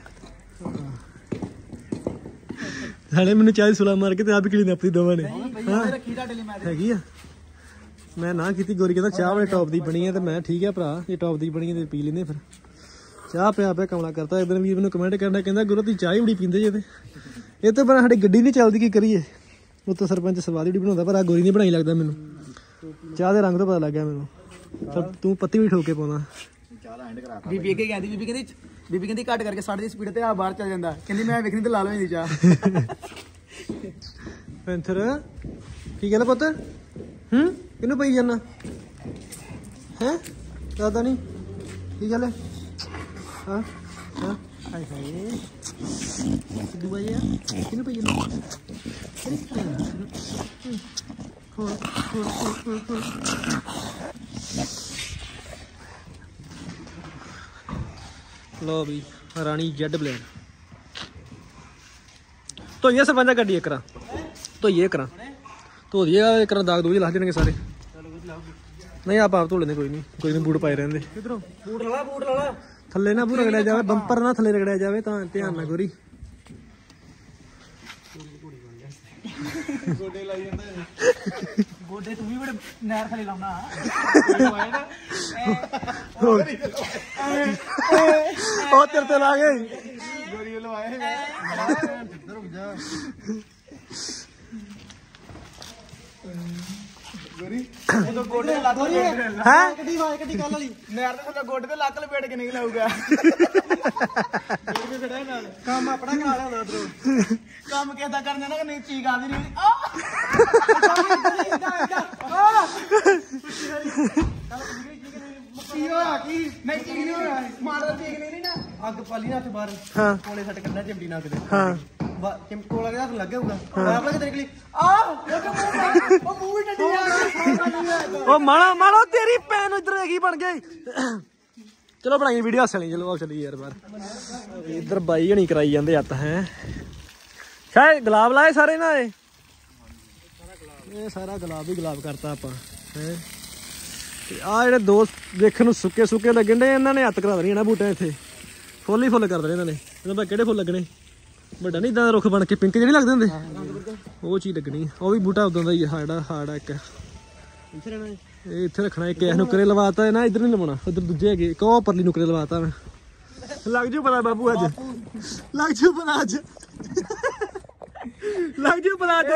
ਸਾਲੇ ਮੈਨੂੰ 40 ਸੁਲਾ ਮਾਰ ਕੇ ਤੇ ਆਪ ਕਿਲੀ ਨੱਪਦੀ ਦੋਵਾਂ ਨੇ ਹੈਗੀ ਆ ਮੈਂ ਨਾ ਕੀਤੀ ਗੋਰੀ ਕਹਿੰਦਾ ਚਾਹ ਵਾਲੇ ਟੌਪ ਦੀ ਬਣੀ ਹੈ ਤੇ ਮੈਂ ਠੀਕ ਹੈ ਭਰਾ ਇਹ ਟੌਪ ਦੀ ਬਣੀ ਹੈ ਤੇ ਪੀ ਲੈਂਦੇ ਫਿਰ ਚਾਹ ਪਿਆ ਕਮਲਾ ਕਰਤਾ ਇੱਕ ਦਿਨ ਵੀਰ ਮੈਨੂੰ ਕਮੈਂਟ ਕਰਨਾ ਕਹਿੰਦਾ ਗੁਰੂ ਤੁਸੀਂ ਚਾਹ ਹੀ ਬੜੀ ਪੀਂਦੇ ਜੇ ਤੇ ਇਹ ਤੋਂ ਬਿਨਾਂ ਸਾਡੀ ਗੱਡੀ ਨਹੀਂ ਚੱਲਦੀ ਕੀ ਕਰੀਏ ਉੱਤੋਂ ਸਰਪੰਚ ਸਵਾਦ ਵੀ ਬਣਾਉਂਦਾ ਪਰ ਆ ਗੋਰੀ ਨਹੀਂ ਬਣਾਈ ਲੱਗਦਾ ਮੈਨੂੰ ਚਾਹ ਦੇ ਰੰਗ ਤੋਂ ਪਤਾ ਲੱਗ ਗਿਆ ਮੈਨੂੰ ਤੂੰ ਪੱਤੀ ਵੀ ਠੋਕ ਕੇ ਪਾਉਂਦਾ ਬੀਬੀ ਅੱਗੇ ਕਹਿੰਦੀ ਬੀਬੀ ਕਹਿੰਦੀ ਘੱਟ ਕਰਕੇ 60 ਦੀ ਸਪੀਡ ਤੇ ਆ ਬਾਹਰ ਚੱਲ ਜਾਂਦਾ ਕਹਿੰਦੀ ਮੈਂ ਵੇਖਣੀ ਤੇ ਲਾ ਲਵਾਂਗੀ ਚਾਹ ਪੈਂਥਰ ਕੀ ਕਹਿੰਦਾ ਪੁੱਤ ਕਿਹਨੂੰ ਪਈ ਜਾਣਾ ਹੈ ਦਾਦਾ ਨਹੀਂ ਕੀ ਗੱਲ ਹੈ ਹਾਂ ਹਾਂ ਹਾਏ ਹਾਏ ਦੂਆ ਜਿਹਾ ਕਿਹਨੂੰ ਪਈ ਜਾਂਦਾ लो भी रानी जेड ब्लैक तो ये सरपंचा गड्डी एक तो ये करा धो दिए एक दाग दूज ला देंगे सारे नहीं आप धो लेने कोई नहीं बूट पाए रहते थले ना पूरा रगड़िया जाए बंपर ना थले रगड़िया जाए तो ध्यान ना गोरी गोडे तू भी बड़े नहर खाली लाउना ओ तेरे ते ला गए गोरी लवाए रुक जा गोरी ये तो गोडे लात हैं कदी वाए कदी कल वाली नहर ते थल्ले गोडे ते लक लपेट के नहीं लाऊगा काम अपना करा लिया उधर काम कहता करने ना नहीं चीज आदी नहीं की होया की नहीं चीज नहीं होया मारदा ठीक नहीं ना अग पाली ना बाहर हां कोले सट कन्ना चिमटी ना कदे हां किम कोला के हाथ लगे होगा आप लगे तेरे के लिए ओ मुंह ही टटी ओ मारो तेरी पैन इधर हैगी बन गई चलो बनाई वीडियो हस चलो आओ चलिए यार बार इधर बाई हनी कराई जाते हत्थ हैं शायद गुलाब लाए सारे ना ये सारा गुलाब ही गुलाब करता आप हैं आ जेडे दोस्त देखने ਨੂੰ ਸੁੱਕੇ ਸੁੱਕੇ ਲੱਗਣ ਦੇ ਇਹਨਾਂ ਨੇ ਹੱਥ ਕਰਾ ਦੇਣੀ ਨਾ ਬੂਟੇ ਇੱਥੇ ਫੁੱਲ ਹੀ ਫੁੱਲ ਕਰ ਦੇਣੇ ਇਹਨਾਂ ਨੇ ਇਹਨਾਂ ਦਾ ਕਿਹੜੇ ਫੁੱਲ ਲੱਗਣੇ ਵੱਡਾ ਨਹੀਂ ਇਦਾਂ ਰੁੱਖ ਬਣ ਕੇ ਪਿੰਕ ਜਿਹੜੇ ਲੱਗਦੇ ਹੁੰਦੇ ਉਹ ਚੀਜ਼ ਲੱਗਣੀ ਉਹ ਵੀ ਬੂਟਾ ਉਦਾਂ ਦਾ ਹੀ ਹਾੜਾ ਇੱਕ ਇਹ ਇੱਥੇ ਰੱਖਣਾ ਇੱਕ ਇਸ ਨੁਕਰੇ ਲਵਾਤਾ ਨਾ ਇੱਧਰ ਨਹੀਂ ਲਵਾਉਣਾ ਉਧਰ ਦੂਜੇ ਹੈਗੇ ਇੱਕ ਉਹ ਪਰਲੀ ਨੁਕਰੇ ਲਵਾਤਾ ਮੈਂ ਲੱਗ ਜੂ ਪਤਾ ਬਾਬੂ ਅੱਜ ਲੱਗ ਜੂ ਪਤਾ ਅੱਜ ਲੱਗ ਜੂ ਪਤਾ ਅੱਜ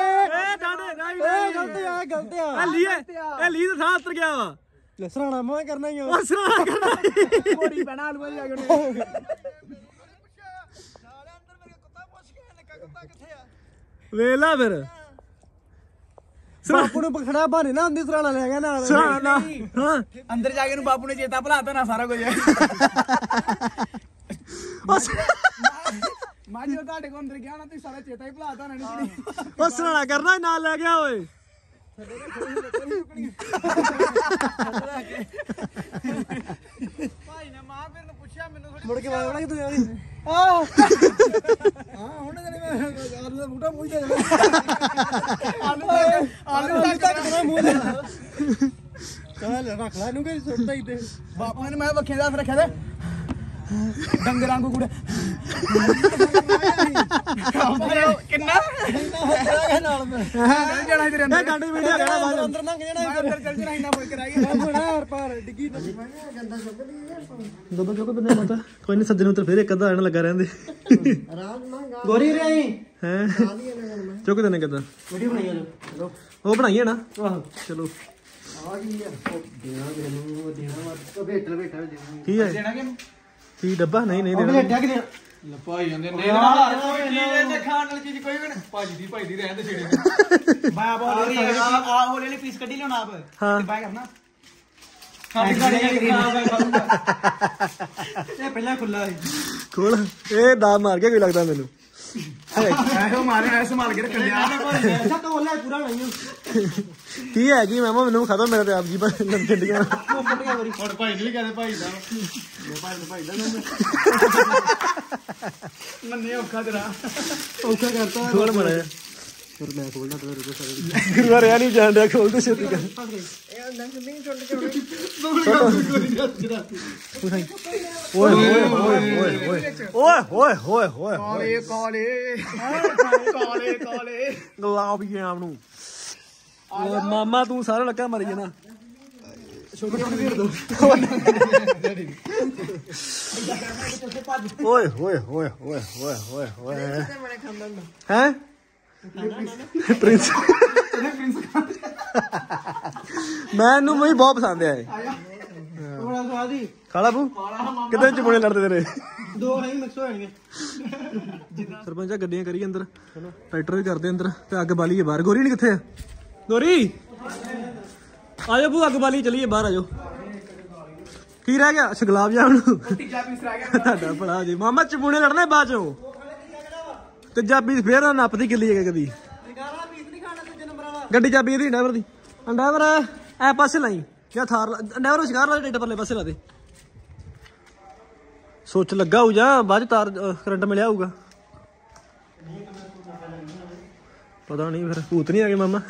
ਗਲਤ ਆ ਇਹ ਲੀ ਤਾਂ ਥਾਂ ਉੱਤਰ ਗਿਆ ਵਾ ਸਰਾਣਾ ਮੈਂ ਕਰਨਾ ਹੀ ਆ ਸਰਾਣਾ ਕਰਨਾ ਕੋੜੀ ਪੈਣਾ ਆਲੂ ਜਾ ਕੇ ਵੇਲਾ ਫਿਰ ਬਾਪੂ ਨੂੰ ਪਖੜਾ ਬਾਨੇ ਨਾ ਹੁੰਦੀ ਸਰਾਣਾ ਲੈ ਗਿਆ ਨਾਲ ਸਰਾਣਾ ਹਾਂ ਅੰਦਰ ਜਾ ਕੇ ਨੂੰ ਬਾਪੂ ਨੇ ਚੇਤਾ ਭੁਲਾਤਾ ਨਾ ਸਾਰਾ ਕੁਝ ਮਾਂ ਜੀ ਤੁਹਾਡੇ ਕੋਲ ਅੰਦਰ ਗਿਆ ਨਾ ਤੇ ਸਾਰਾ ਚੇਤਾ ਹੀ ਭੁਲਾਤਾ ਨਾ ਨਹੀਂ ਉਹ ਸਰਾਣਾ ਕਰਨਾ ਨਾਲ ਲੈ ਗਿਆ ਓਏ ਭਾਈ ਨੇ ਮਾਂ ਫਿਰ ਨੂੰ ਪੁੱਛਿਆ ਮੈਨੂੰ ਮੁੜ ਕੇ ਆਉਣਾ ਕਿ ਤੂੰ ਜਾਣੀ ਹਾਂ ਹੁਣ ਜਣੇ ਮੈਂ ਆਲੂ ਦਾ ਬੂਟਾ ਮੂੰਹ ਤੇ ਆਲੂ ਤੱਕ ਮੂੰਹ ਤੇ ਚੱਲ ਰੱਖ ਲੈ ਇਹਨੂੰ ਕਿ ਸੁੱਟਦਾ ਹੀ ਤੇ ਬਾਪੂ ਨੇ ਮੈਂ ਵੱਖੇ ਦਾ ਰੱਖਿਆ ਤੇ ਡੰਗਰਾਂ ਨੂੰ ਕੁੜੇ ਕਿੰਨਾ ਨਾਲ ਮੈਂ ਚੱਲ ਜਾਣਾ ਤੇਰੇ ਅੰਦਰ ਗੰਡ ਵੀਡੀਓ ਕਹਿਣਾ ਬਾਅਦ ਅੰਦਰ ਲੰਘ ਜਾਣਾ ਅੰਦਰ ਚੱਲ ਜਾਣਾ ਇੰਨਾ ਫੋਨ ਕਰਾਈਏ ਹਰ ਪਾਰ ਡਿੱਗੀ ਨਾ ਦੋ ਬੰਦੇ ਮਤਾ ਕੋਈ ਨਹੀਂ ਸੱਜਣ ਉੱਤੇ ਫੇਰ ਇੱਕ ਅੱਧਾ ਆਣ ਲੱਗਾ ਰਹਿੰਦੇ ਗੋਰੀ ਰਹੀ ਹੈ ਚੁੱਕ ਦੇਣੇ ਕਿੱਦਾਂ ਵੀਡੀਓ ਬਣਾਈਏ ਚਲੋ ਉਹ ਬਣਾਈਏ ਨਾ ਆਹੋ ਚਲੋ ਆ ਗਈ ਆ ਦੇਣਾ ਬੇਟਾ ਕੀ ਹੈ ਦੇਣਾ ਕਿ ਕੀ ਡੱਬਾ ਨਹੀਂ ਦੇਣਾ ਬੇਟਾ ਕਿ ਦੇਣਾ ਲਪਾਈ ਜਾਂਦੇ ਨੇ ਨਾਲ ਕੋਈ ਚੀਜ਼ ਤੇ ਖਾਣ ਵਾਲੀ ਚੀਜ਼ ਕੋਈ ਵੀ ਨਹੀਂ ਭਾਜੀ ਦੀ ਰਹਿਣ ਦੇ ਛੇੜੇ ਬਾਇਆ ਬੋਲ ਆ ਹੋਲੇ ਵਾਲੀ ਪੀਸ ਕੱਢੀ ਲਿਆਉਣਾ ਆਪ ਹਾਂ ਬਾਇਆ ਕਰਨਾ ਸਾਡੀ ਗਾੜੀ ਇਹ ਪਹਿਲਾਂ ਖੁੱਲਾ ਸੀ ਖੋਲ ਇਹ ਦਾ ਮਾਰ ਕੇ ਕੋਈ ਲੱਗਦਾ ਮੈਨੂੰ ਐਸੋ ਮਾਰੇ ਐਸੋ ਮਾਰ ਕੇ ਰੱਖਿਆ ਅੱਛਾ ਤਾਂ ਹੋਲੇ ਪੂਰਾ ਨਹੀਂ ਕੀ ਹੈ ਕੀ ਮੈਮਾ ਮੈਨੂੰ ਖਾ ਦੋ ਮੇਰੇ ਤੇ ਆਪ ਜੀ ਛੱਡੀਆਂ ਹੁਣ ਭਾਈ ਨੂੰ ਵੀ ਕਹਦੇ ਭਾਈ ਦਾ ਭਾਈ ਦਾ ਮੰਨੇ ਔਖਾ ਤੇਰਾ ਔਖਾ ਕਰਤਾ ਖੋਲ ਮਾਰਿਆ ਫਿਰ ਮੈਂ ਖੋਲਦਾ ਤੇ ਰੁਕੋ ਸਾਰੇ ਗੁਰਵਾਰ ਆ ਨਹੀਂ ਜਾਣ ਡਿਆ ਖੋਲ ਤੇ ਛੇਤੀ ਕਰ ਇਹ ਨਹੀਂ ਛੋਟੇ ਓਏ ਕਾਲੇ ਗੁਲਾਬ ਜਾਮ ਨੂੰ ਓਏ ਮਾਮਾ ਤੂੰ ਸਾਰਾ ਲੱਗਾ ਮਰ ਜਾਣਾ ਛੋਟੇ ਛੋਟੇ ਘੇਰ ਦੋ ਓਏ ਹੈ ਪ੍ਰਿੰਸ ਮੈਨੂੰ ਵੀ ਬਹੁਤ ਪਸੰਦ ਆ ਇਹ ਬੜਾ ਸਵਾਦੀ ਖਾਲਾ ਬੂ ਕਿਤੇ ਚੁਬਣੇ ਲੜਦੇ ਤੇਰੇ ਦੋ ਨਹੀਂ ਮਿਕਸ ਹੋ ਜਾਣਗੇ ਸਰਪੰਚਾ ਗੱਡੀਆਂ ਕਰੀ ਅੰਦਰ ਟਰੈਕਟਰ ਵੀ ਕਰਦੇ ਅੰਦਰ ਤੇ ਅੱਗ ਬਾਲੀਏ ਬਾਹਰ ਗੋਰੀ ਨਹੀਂ ਕਿੱਥੇ ਆ ਗੋਰੀ ਆਜੋ ਬੂ ਅੱਗ ਬਾਲੀ ਚਲੀਏ ਬਾਹਰ ਆਜੋ ਕੀ ਰਹਿ ਗਿਆ? ਅੱਛਾ ਗੁਲਾਬ ਜਾਮਨ ਤੀਜਾ ਪੀਸ ਰਹਿ ਗਿਆ ਤੁਹਾਡਾ ਬੜਾ ਜੀ ਮਾਮਾ ਚਪੂਣੇ ਲੜਨੇ ਬਾਅਦ ਚੋਂ ਤੀਜਾ ਪੀਸ ਫੇਰ ਨੱਪਦੀ ਕਿੱਲੀ ਹੈ ਕਦੀ ਗੱਡੀ ਚਾਬੀ ਇਹਦੀ ਡਰਾਈਵਰ ਦੀ ਡਰਾਈਵਰ ਐ ਪਾਸੇ ਲਾਈ ਜਾਂ ਥਾਰ ਡਰਾਈਵਰ ਸ਼ਿਕਾਰ ਲਾ ਟਿੱਟ ਪਰਲੇ ਪਾਸੇ ਲਾ ਦੇ ਸੋਚ ਲੱਗਾ ਹੋਊ ਜਾਂ ਬਾਅਦ ਤਾਰ ਕਰੰਟ ਮਿਲਿਆ ਹੋਊਗਾ ਪਤਾ ਨਹੀਂ ਫਿਰ ਭੂਤ ਨਹੀਂ ਆ ਗਏ ਮਾਮਾ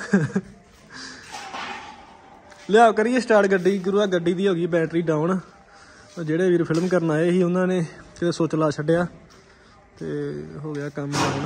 ਲਿਆਓ ਕਰੀਏ ਸਟਾਰਟ ਗੱਡੀ ਗੁਰੂਆ ਗੱਡੀ ਦੀ ਹੋ ਗਈ ਬੈਟਰੀ ਡਾਊਨ ਜਿਹੜੇ ਵੀਰ ਫਿਲਮ ਕਰਨ ਆਏ ਸੀ ਉਹਨਾਂ ਨੇ ਕਿਤੇ ਸੁੱਚ ਲਾ ਛੱਡਿਆ ਤੇ ਹੋ ਗਿਆ ਕੰਮ ਡਾਊਨ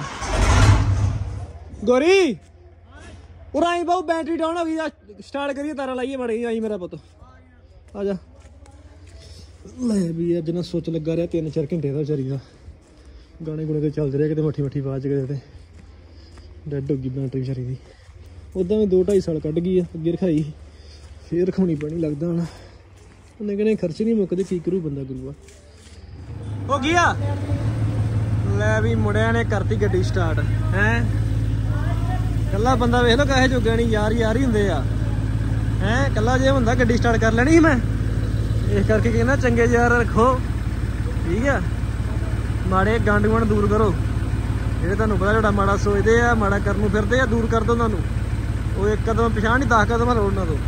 ਗੋਰੀ ਉਰਾਈ ਬਾਉ ਬੈਟਰੀ ਡਾਊਨ ਹੋ ਗਈ ਸਟਾਰਟ ਕਰੀਏ ਤਾਰਾਂ ਲਾਈਏ ਮੜੀ ਆਈ ਮੇਰਾ ਪੁੱਤ ਆ ਜਾ ਲੈ ਵੀ ਅੱਜ ਨਾ ਸੋਚ ਲੱਗਾ ਰਿਹਾ 3-4 ਘੰਟੇ ਦਾ ਵਿਚਾਰੀ ਦਾ ਗਾਣੇ ਗੁਣੇ ਤੇ ਚੱਲਦੇ ਰਿਹਾ ਕਿਤੇ ਮੱਠੀ ਮੱਠੀ ਆਵਾਜ਼ ਕਿਤੇ ਤੇ ਡੈਡ ਹੋ ਗਈ ਬੈਟਰੀ ਵਿਚਾਰੀ ਦੀ ਉੱਦਾਂ ਵੀ 2-2.5 ਸਾਲ ਕੱਢ ਗਈ ਆ ਅੱਗੇ ਰਖਾਈ ਫੇਰ ਰਖਾਉਣੀ ਪੈਣੀ ਲੱਗਦਾ ਹੁਣ ਉਹਨੇ ਕਹਿੰਦੇ ਖਰਚ ਨਹੀਂ ਮੁੱਕਦੇ ਕੀ ਕਰੂ ਬੰਦਾ ਗੁਰੂਆ ਹੋ ਗਿਆ ਲੈ ਵੀ ਮੁੰਡਿਆਂ ਨੇ ਕਰਤੀ ਗੱਡੀ ਸਟਾਰਟ ਹੈ ਕੱਲਾ ਬੰਦਾ ਵੇਖ ਲੋ ਕਹੇ ਜੋਗਾ ਨਹੀਂ ਯਾਰ ਹੀ ਹੁੰਦੇ ਆ ਹੈ ਕੱਲਾ ਜੇ ਹੁੰਦਾ ਗੱਡੀ ਸਟਾਰਟ ਕਰ ਲੈਣੀ ਸੀ ਮੈਂ ਇਸ ਕਰਕੇ ਕਹਿੰਦਾ ਚੰਗੇ ਯਾਰ ਰੱਖੋ ਠੀਕ ਆ ਮਾੜੇ ਗੰਡ ਗੁਆਂਢ ਦੂਰ ਕਰੋ ਜਿਹੜੇ ਤੁਹਾਨੂੰ ਪਤਾ ਤੁਹਾਡਾ ਮਾੜਾ ਸੋਚਦੇ ਆ ਮਾੜਾ ਕਰਨ ਨੂੰ ਫਿਰਦੇ ਆ ਦੂਰ ਕਰ ਦੋ ਉਹਨਾਂ ਨੂੰ ਉਹ ਇੱਕ ਕਦਮ ਪਿਛਾਂਹ ਨਹੀਂ 10 ਕਦਮ ਰੋੜ ਨਾ ਦੋ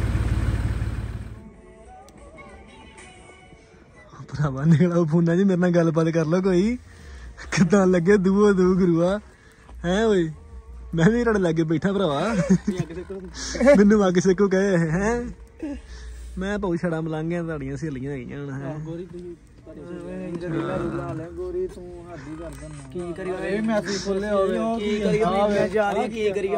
ਭਰਾਵਾ ਨਿਕਲਾ ਫੋਨਾਂ 'ਚ ਮੇਰੇ ਨਾਲ ਗੱਲਬਾਤ ਕਰ ਲਓ ਕੋਈ ਕਿੱਦਾਂ ਲੱਗੇ ਦੂਓ ਦੂ ਗੁਰੂਆ ਹੈ ਓਏ ਮੈਂ ਵੀ ਤੁਹਾਡੇ ਲਾਗੇ ਬੈਠਾ ਭਰਾਵਾ ਮੈਨੂੰ ਅੱਗ ਸੇਕੋ ਕਹੇ ਹੈ ਮੈਂ ਭਾਉ ਛੜਾ ਮਲਾਂਗਿਆਂ ਤੁਹਾਡੀਆਂ ਸਹੇਲੀਆਂ ਹੈਗੀਆਂ ਹੁਣ ਹੈ ਗੋਰੀ ਤੂੰ ਹਾਦੀ ਕਰ ਦਿੰਦਾ ਕੀ ਕਰੀ ਇਹ ਮੈਸੇਜ ਖੋਲੇ ਹੋਵੇ ਕੀ ਕਰੀ ਮੈਂ ਜਾ ਰਹੀ ਕੀ ਕਰੀ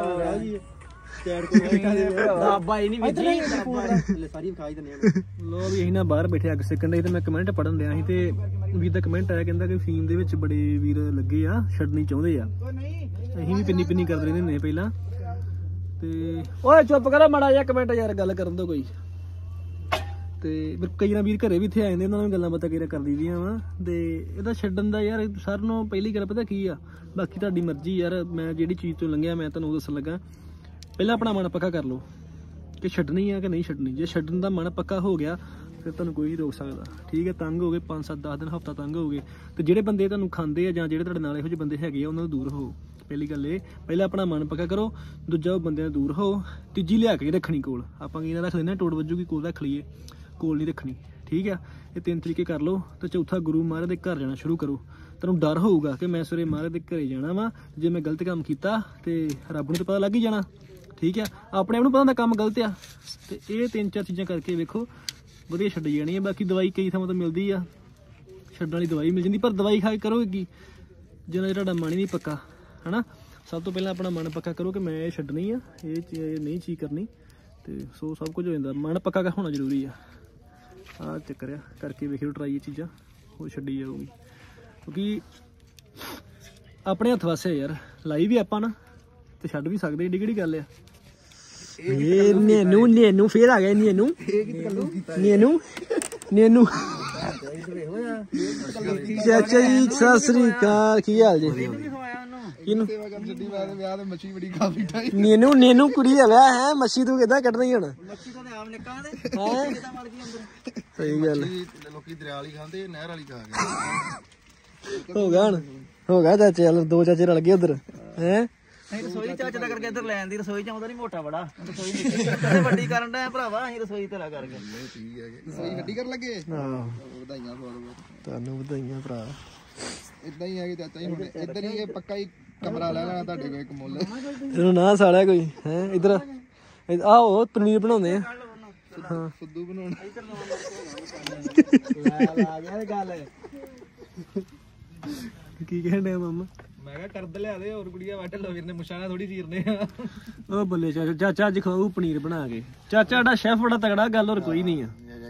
ਬਾਈ ਨਹੀਂ ਵਿਚੀ ਸਾਰੀ ਖਾਈ ਦਿੰਦੇ ਲੋ ਵੀ ਅਸੀਂ ਨਾ ਬਾਹਰ ਬੈਠੇ ਅੱਗ ਸੇਕਣ ਦੇ ਤੇ ਮੈਂ ਕਮੈਂਟ ਪੜਨ ਲਿਆ ਸੀ ਤੇ ਵੀਰ ਦਾ ਕਮੈਂਟ ਆਇਆ ਕਹਿੰਦਾ ਕਿ ਫੀਮ ਦੇ ਵਿੱਚ ਬੜੇ ਵੀਰ ਲੱਗੇ ਆ ਛੱਡਣੀ ਚਾਹੁੰਦੇ ਆ ਅਸੀਂ ਵੀ ਪਿੰਨੀ ਕਰਦੇ ਰਹਿੰਦੇ ਹੁੰਦੇ ਪਹਿਲਾਂ ਤੇ ਓਏ ਚੁੱਪ ਕਰੋ ਮਾੜਾ ਜਿਹਾ ਕਮੈਂਟ ਯਾਰ ਗੱਲ ਕਰਨ ਦੋ ਕੋਈ ਤੇ ਕਈ ਨਾ ਵੀਰ ਘਰੇ ਵੀ ਇੱਥੇ ਆ ਜਾਂਦੇ ਉਹਨਾਂ ਨਾਲ ਗੱਲਾਂ ਬਾਤਾਂ ਕਿਹੜਾ ਕਰ ਲਈਆਂ ਵਾ ਤੇ ਇਹਦਾ ਛੱਡਣ ਦਾ ਯਾਰ ਸਾਰਿਆਂ ਨੂੰ ਪਹਿਲੀ ਗੱਲ ਪਤਾ ਕੀ ਆ ਬਾਕੀ ਤੁਹਾਡੀ ਮਰਜ਼ੀ ਯਾਰ ਮੈਂ ਜਿਹੜੀ ਚੀਜ਼ ਤੋਂ ਲੰਘਿਆ ਮੈਂ ਤੁਹਾਨੂੰ ਦੱਸਣ ਲੱਗਾ ਪਹਿਲਾਂ ਆਪਣਾ ਮਨ ਪੱਕਾ ਕਰ ਲਓ ਕਿ ਛੱਡਣੀ ਆ ਕਿ ਨਹੀਂ ਛੱਡਣੀ ਜੇ ਛੱਡਣ ਦਾ ਮਨ ਪੱਕਾ ਹੋ ਗਿਆ ਫਿਰ ਤੁਹਾਨੂੰ ਕੋਈ ਨਹੀਂ ਰੋਕ ਸਕਦਾ ਠੀਕ ਹੈ ਤੰਗ ਹੋ ਗਏ 5-7-10 ਦਿਨ ਹਫ਼ਤਾ ਤੰਗ ਹੋ ਗਏ ਤੇ ਜਿਹੜੇ ਬੰਦੇ ਤੁਹਾਨੂੰ ਖਾਂਦੇ ਆ ਜਾਂ ਜਿਹੜੇ ਤੁਹਾਡੇ ਨਾਲ ਇਹੋ ਜਿਹੇ ਬੰਦੇ ਹੈਗੇ ਆ ਉਹਨਾਂ ਤੋਂ ਦੂਰ ਹੋ ਪਹਿਲੀ ਗੱਲ ਇਹ ਪਹਿਲਾਂ ਆਪਣਾ ਮਨ ਪੱਕਾ ਕਰੋ ਦੂਜਾ ਉਹ ਬੰਦਿਆਂ ਤੋਂ ਦੂਰ ਹੋ ਤੀਜੀ ਲਿਆ ਕੇ ਰੱਖਣੀ ਕੋਲ ਆਪਾਂ ਕੀ ਨਾ ਰੱਖ ਲੈਂਦੇ ਟੋਟ ਵੱਜੂਗੀ ਕੋਲ ਰੱਖ ਲਈਏ ਕੋਲ ਨਹੀਂ ਰੱਖਣੀ ਠੀਕ ਆ ਇਹ 3 ਤਰੀਕੇ ਕਰ ਲਓ ਤੇ ਚੌਥਾ ਗੁਰੂ ਮਹਾਰਾਜ ਦੇ ਘਰ ਜਾਣਾ ਸ਼ੁਰੂ ਕਰੋ ਤੁਹਾਨੂੰ ਡਰ ਹੋਊਗਾ ਕਿ ਮੈਂ ਸਵੇਰੇ ਮਹਾਰਾਜ ਦੇ ਘਰੇ ਜਾਣਾ ਵਾ ਜੇ ਮੈਂ ਗਲਤ ਕੰਮ ਕੀਤਾ ਤੇ ਰੱਬ ਨੂੰ ਤਾਂ ਪਤਾ ਲੱਗ ਹੀ ਜਾਣਾ ਠੀਕ ਆ ਆਪਣੇ ਆਪ ਨੂੰ ਪਤਾ ਹੁੰਦਾ ਕੰਮ ਗਲਤ ਆ ਤੇ ਇਹ 3-4 ਚੀਜ਼ਾਂ ਕਰਕੇ ਵੇਖੋ ਵਧੀਆ ਛੱਡੀ ਜਾਣੀ ਹੈ ਬਾਕੀ ਦਵਾਈ ਕਈ ਥਾਵਾਂ ਤੋਂ ਮਿਲਦੀ ਆ ਛੱਡਣ ਵਾਲੀ ਦਵਾਈ ਮਿਲ ਜਾਂਦੀ ਪਰ ਦਵਾਈ ਖਾ ਕੇ ਕਰੋਗੇ ਕੀ ਜਿੰਨਾ ਤੁਹਾਡਾ ਮਨ ਹੀ ਨਹੀਂ ਪੱਕਾ ਹਨਾ ਸਭ ਤੋਂ ਪਹਿਲਾਂ ਆਪਣਾ ਮਨ ਪੱਕਾ ਕਰੋ ਕਿ ਮੈਂ ਇਹ ਛੱਡਣੀ ਆ ਇਹ ਨਹੀਂ ਚੀਜ਼ ਕਰਨੀ ਤੇ ਸੋ ਸਭ ਕੁਝ ਹੋ ਜਾਂਦਾ ਮਨ ਪੱਕਾ ਹੋਣਾ ਜ਼ਰੂਰੀ ਆ ਆਹ ਚੱਕਰ ਆ ਕਰਕੇ ਵੇਖਿਓ ਟਰਾਈ ਇਹ ਚੀਜ਼ਾਂ ਉਹ ਛੱਡੀ ਜਾਊਗੀ ਕਿਉਂਕਿ ਆਪਣੇ ਹੱਥ ਵਾਸੇ ਯਾਰ ਲਾਈ ਵੀ ਆਪਾਂ ਨਾ ਤੇ ਛੱਡ ਵੀ ਸਕਦੇ ਏਡੀ ਕਿਹੜੀ ਗੱਲ ਆ ਇਹ ਨੇਨੂ ਫੇਰ ਆ ਗਿਆ ਨੇਨੂ ਚਾਚਾ ਜੀ ਸਤਿ ਸ੍ਰੀ ਅਕਾਲ ਕੀ ਹਾਲ ਜੀ ਕਿਨੂੰ ਨੇਨੂ ਕੁੜੀ ਹੈਗਾ ਹੈ ਮੱਛੀ ਤੂੰ ਕਿੱਦਾਂ ਕੱਢਣੀ ਹੁਣ ਸਹੀ ਗੱਲ ਲੋਕੀ ਦਰਿਆ ਵਾਲੀ ਖਾਂਦੇ ਨਹਿਰ ਵਾਲੀ ਖਾ ਗਏ ਹੋ ਗਿਆ ਚਾਚੇ ਚੱਲ 2 ਚਾਚੇ ਰਲ ਗਏ ਉਧਰ ਹੈ ਰਸੋਈ ਚਾਚਾ ਦਾ ਕਰਕੇ ਇੱਧਰ ਲੈਣ ਦੀ ਰਸੋਈ ਚ ਆਉਂਦਾ ਨਹੀਂ ਮੋਟਾ ਬੜਾ ਰਸੋਈ ਨਿੱਕੀ ਵੱਡੀ ਕਰਨ ਦਾ ਭਰਾਵਾ ਅਸੀਂ ਰਸੋਈ ਤੇਰਾ ਕਰਕੇ ਠੀਕ ਹੈ ਰਸੋਈ ਵੱਡੀ ਕਰਨ ਲੱਗੇ ਵਧਾਈਆਂ ਤੁਹਾਨੂੰ ਵਧਾਈਆਂ ਭਰਾ ਇਦਾਂ ਹੀ ਆ ਕਿ ਚਾਚਾ ਜੀ ਹੁਣ ਇੱਧਰ ਹੀ ਇਹ ਪੱਕਾ ਹੀ ਕਮਰਾ ਲੈ ਲੈਣਾ ਤੁਹਾਡੇ ਕੋਲ ਇੱਕ ਮੁੱਲ ਇਹਨੂੰ ਨਾ ਸਾਲਿਆ ਕੋਈ ਹੈ ਇੱਧਰ ਆਓ ਪਨੀਰ ਬਣਾਉਂਦੇ ਆ ਹਾਂ ਫੁੱਦੂ ਬਣਾਉਣਾ ਆ ਗਿਆ ਗੱਲ ਕੀ ਕਹਿੰਦੇ ਮਾਮਾ ਮੈਂ ਕਿਹਾ ਕਰਦ ਲਿਆ ਦੇ ਹੋਰ ਕੁੜੀਆਂ ਵੱਢ ਲੋ ਵੀਰ ਨੇ ਮੁਸ਼ਾਣਾ ਥੋੜੀ ਚੀਰਨੇ ਆ ਉਹ ਬੱਲੇ ਚਾਚਾ ਅੱਜ ਖਾਊ ਪਨੀਰ ਬਣਾ ਕੇ ਚਾਚਾ ਸਾਡਾ ਸ਼ੈਫ ਬੜਾ ਤਗੜਾ ਗੱਲ ਹੋਰ ਕੋਈ ਨਹੀਂ ਆ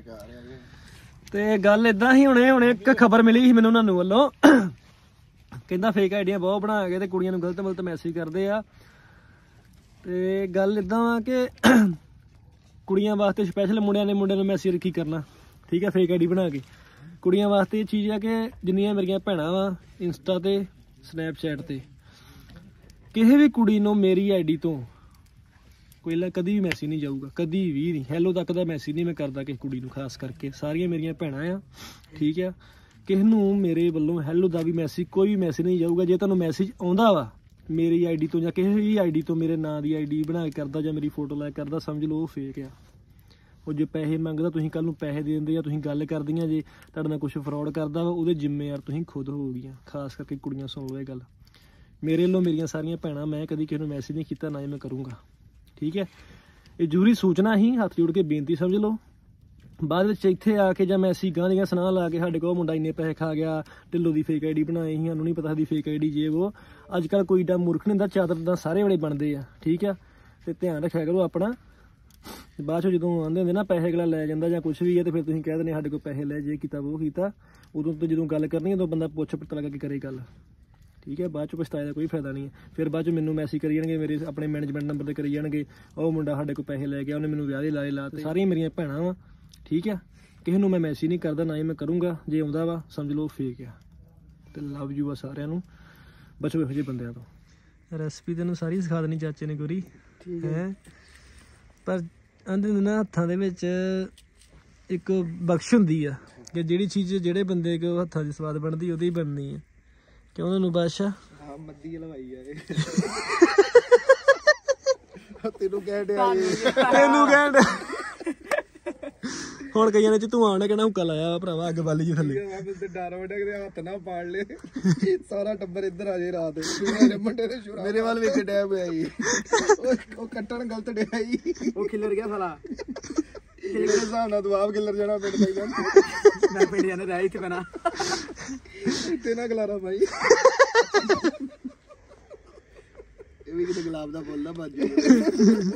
ਤੇ ਗੱਲ ਇਦਾਂ ਹੀ ਹੁਣੇ ਇੱਕ ਖਬਰ ਮਿਲੀ ਸੀ ਮੈਨੂੰ ਉਹਨਾਂ ਨੂੰ ਵੱਲੋਂ ਕਹਿੰਦਾ ਫੇਕ ਆਈਡੀਆਂ ਬਹੁਤ ਬਣਾ ਕੇ ਤੇ ਕੁੜੀਆਂ ਨੂੰ ਗਲਤ ਮੈਸੇਜ ਕਰਦੇ ਆ ਤੇ ਗੱਲ ਇਦਾਂ ਵਾ ਕਿ ਕੁੜੀਆਂ ਵਾਸਤੇ ਸਪੈਸ਼ਲ ਮੁੰਡਿਆਂ ਨੂੰ ਮੈਸੇਜ ਕੀ ਕਰਨਾ ਠੀਕ ਹੈ ਫੇਕ ਆਈਡੀ ਬਣਾ ਕੇ ਕੁੜੀਆਂ ਵਾਸਤੇ ਇਹ ਚੀਜ਼ ਆ ਕਿ ਜਿੰਨੀਆਂ ਮੇਰੀਆਂ ਭੈਣਾਂ ਵਾ ਇੰਸਟਾ ਤੇ ਸਨੈਪਚੈਟ ਤੇ ਕਿਸੇ ਵੀ ਕੁੜੀ ਨੂੰ ਮੇਰੀ ਆਈਡੀ ਤੋਂ ਪਹਿਲਾਂ ਕਦੀ ਵੀ ਮੈਸੇਜ ਨਹੀਂ ਜਾਊਗਾ, ਕਦੀ ਵੀ ਨਹੀਂ। ਹੈਲੋ ਤੱਕ ਦਾ ਮੈਸੇਜ ਨਹੀਂ ਮੈਂ ਕਰਦਾ ਕਿਸੇ ਕੁੜੀ ਨੂੰ, ਖਾਸ ਕਰਕੇ ਸਾਰੀਆਂ ਮੇਰੀਆਂ ਭੈਣਾਂ ਆ, ਠੀਕ ਆ। ਕਿਸੇ ਨੂੰ ਮੇਰੇ ਵੱਲੋਂ ਹੈਲੋ ਦਾ ਵੀ ਮੈਸੇਜ, ਕੋਈ ਵੀ ਮੈਸੇਜ ਨਹੀਂ ਜਾਊਗਾ। ਜੇ ਤੁਹਾਨੂੰ ਮੈਸੇਜ ਆਉਂਦਾ ਵਾ ਮੇਰੀ ਆਈਡੀ ਤੋਂ ਜਾਂ ਕਿਸੇ ਵੀ ਆਈਡੀ ਤੋਂ, ਮੇਰੇ ਨਾਂ ਦੀ ਆਈਡੀ ਬਣਾ ਕੇ ਕਰਦਾ ਜਾਂ ਮੇਰੀ ਫੋਟੋ ਲਾ ਕੇ ਕਰਦਾ, ਸਮਝ ਲਓ ਉਹ ਫੇਕ ਆ। ਉਹ ਜੇ ਪੈਸੇ ਮੰਗਦਾ, ਤੁਸੀਂ ਕੱਲ ਨੂੰ ਪੈਸੇ ਦੇ ਦਿੰਦੇ, ਜਾਂ ਤੁਸੀਂ ਗੱਲ ਕਰਦੀਆਂ ਜੇ ਤੁਹਾਡੇ ਨਾਲ ਕੁਛ ਫਰੋਡ ਕਰਦਾ ਵਾ, ਉਹਦੇ ਜ਼ਿੰਮੇਵਾਰ ਤੁਸੀਂ ਖੁਦ ਹੋਊਗੀਆਂ। ਖਾਸ ਕਰਕੇ ਕੁੜੀਆਂ ਸੁਣ ਲਓ ਇਹ ਗੱਲ ਮੇਰੇ ਵੱਲੋਂ, ਮੇਰੀਆਂ ਸਾਰੀਆਂ ਭੈਣਾਂ। ਮੈਂ ਕਦੀ ਕਿਸੇ ਨੂੰ ਮੈਸੇਜ ਨਹੀਂ ਕੀਤਾ, ਨਾ ਹੀ ਮੈਂ ਕਰੂੰਗਾ, ਠੀਕ ਹੈ। ਇਹ ਜ਼ਰੂਰੀ ਸੂਚਨਾ ਹੀ, ਹੱਥ ਜੋੜ ਕੇ ਬੇਨਤੀ ਸਮਝ ਲਓ। ਬਾਅਦ ਵਿੱਚ ਇੱਥੇ ਆ ਕੇ ਜਾਂ ਮੈਸੇਜ ਗਾਂ ਦੀਆਂ ਸੁਣਾ ਲਾ ਕੇ ਸਾਡੇ ਕੋਲ ਮੁੰਡਾ ਇੰਨੇ ਪੈਸੇ ਖਾ ਗਿਆ, ਢਿੱਲੋਂ ਦੀ ਫੇਕ ਆਈਡੀ ਬਣਾਈ ਸੀ, ਸਾਨੂੰ ਨਹੀਂ ਪਤਾ ਦੀ ਫੇਕ ਆਈਡੀ ਜੇ ਉਹ। ਅੱਜ ਕੱਲ੍ਹ ਕੋਈ ਏਡਾ ਮੂਰਖ ਨਹੀਂ ਹੁੰਦਾ, ਚਾਦਰ ਦਾ ਸਾਰੇ ਵੇਲੇ ਬਣਦੇ ਆ, ਠੀਕ ਆ। ਤੇ ਧਿਆਨ ਰੱਖਿਆ ਕਰੋ ਆਪਣਾ। ਬਾਅਦ 'ਚੋਂ ਜਦੋਂ ਆਉਂਦੇ ਹੁੰਦੇ ਨਾ ਪੈਸੇ ਅਗਲਾ ਲੈ ਜਾਂਦਾ ਜਾਂ ਕੁਛ ਵੀ ਹੈ, ਤੇ ਫਿਰ ਤੁਸੀਂ ਕਹਿ ਦਿੰਦੇ ਸਾਡੇ ਕੋਲ ਪੈਸੇ ਲੈ, ਜੇ ਕੀਤਾ ਉਹ ਕੀਤਾ। ਉਦੋਂ ਤੋਂ ਜਦੋਂ ਗੱਲ ਕਰਨੀ ਉਦੋਂ ਬੰਦਾ ਪੁੱਛ ਪੜਤਾਲ ਲਗਾ ਕੇ ਕਰੇ ਗੱਲ, ਠੀਕ ਹੈ। ਬਾਅਦ 'ਚ ਪਛਤਾਏ ਦਾ ਕੋਈ ਫਾਇਦਾ ਨਹੀਂ ਹੈ। ਫਿਰ ਬਾਅਦ 'ਚ ਮੈਨੂੰ ਮੈਸੇਜ ਕਰੀ ਜਾਣਗੇ, ਮੇਰੇ ਆਪਣੇ ਮੈਨੇਜਮੈਂਟ ਨੰਬਰ 'ਤੇ ਕਰੀ ਜਾਣਗੇ, ਉਹ ਮੁੰਡਾ ਸਾਡੇ ਕੋਲ ਪੈਸੇ ਲੈ ਗਿਆ, ਉਹਨੇ ਮੈਨੂੰ ਵਿਆਹ ਦੇ ਲਾਏ ਲਾ ਤੇ। ਸਾਰੀਆਂ ਮੇਰੀਆਂ ਭੈਣਾਂ ਵਾ, ਠੀਕ ਆ। ਕਿਸੇ ਨੂੰ ਮੈਂ ਮੈਸੇਜ ਨਹੀਂ ਕਰਦਾ, ਨਾ ਹੀ ਮੈਂ ਕਰੂੰਗਾ। ਜੇ ਆਉਂਦਾ ਵਾ ਸਮਝ ਲਓ ਫੇਕ ਆ। ਤੇ ਲਵ ਯੂ ਆ ਸਾਰਿਆਂ ਨੂੰ, ਬਚੋ ਇਹੋ ਜਿਹੇ ਬੰਦਿਆਂ ਤੋਂ। ਰੈਸਪੀ ਤੈਨੂੰ ਸਾਰੀ ਸਿਖਾ ਦੇਣੀ ਚਾਚੇ ਨੇ ਗੋਰੀ, ਹੈ। ਪਰ ਆਂਦੇ ਹੁੰਦੇ ਨਾ ਹੱਥਾਂ ਦੇ ਵਿੱਚ ਇੱਕ ਬਖਸ਼ ਹੁੰਦੀ ਆ, ਕਿ ਜਿਹੜੀ ਚੀਜ਼ ਜਿਹੜੇ ਬੰਦੇ ਕੋ ਹੱਥਾਂ ਦੀ ਸਵਾਦ ਬਣਦੀ ਉਹਦੀ ਬਣਨੀ ਆ। ਕਿਉਂ ਉਹਨੂੰ ਬਾਦਸ਼ਾਹ ਮੱਦੀ ਲਵਾਈ ਆ ਤੈਨੂੰ ਕਹਿ ਡਿਆ ਤੈਨੂੰ ਕਹਿਣ ਹੁਣ ਕਈਆਂ ਨੇ ਚ ਤੂੰ ਆਉਣਾ ਕਹਿਣਾ ਹੁੱਕਾ ਲਾਇਆ ਭਰਾਵਾ, ਅੱਗ ਬਾਲੀ ਜੀ ਥੱਲੇ। ਤੇ ਡਰ ਵੜਿਆ ਕਿਤੇ ਹੱਥ ਨਾ ਪਾੜ ਲੇ, ਸਾਰਾ ਟੱਬਰ ਇੱਧਰ ਆ ਜੇ ਰਾਤ। ਮੁੰਡੇ ਦੇ ਮੇਰੇ ਵੱਲ ਵੇਖ ਡਿਆ ਪਿਆ ਜੀ, ਉਹ ਕੱਟਣ ਗਲਤ ਡਿਆ ਜੀ, ਉਹ ਖਿਲਰ ਗਿਆ ਸਾਲਾ। ਮੇਰੇ ਹਿਸਾਬ ਨਾਲ ਤੂੰ ਆਪ ਕਿੱਲਰ ਜਾਣਾ ਪਿੰਡ ਦਾ। ਮੈਂ ਪਿੰਡ ਜਾਣਾ ਰਹਿ ਇੱਥੇ ਪੈਣਾ ਇੱਥੇ ਨਾ ਗਲਾਰਾ ਭਾਈ, ਇਹ ਵੀ ਕਿਤੇ ਗੁਲਾਬ ਦਾ ਫੁੱਲ ਨਾ ਵੱਜ ਜਾਏ।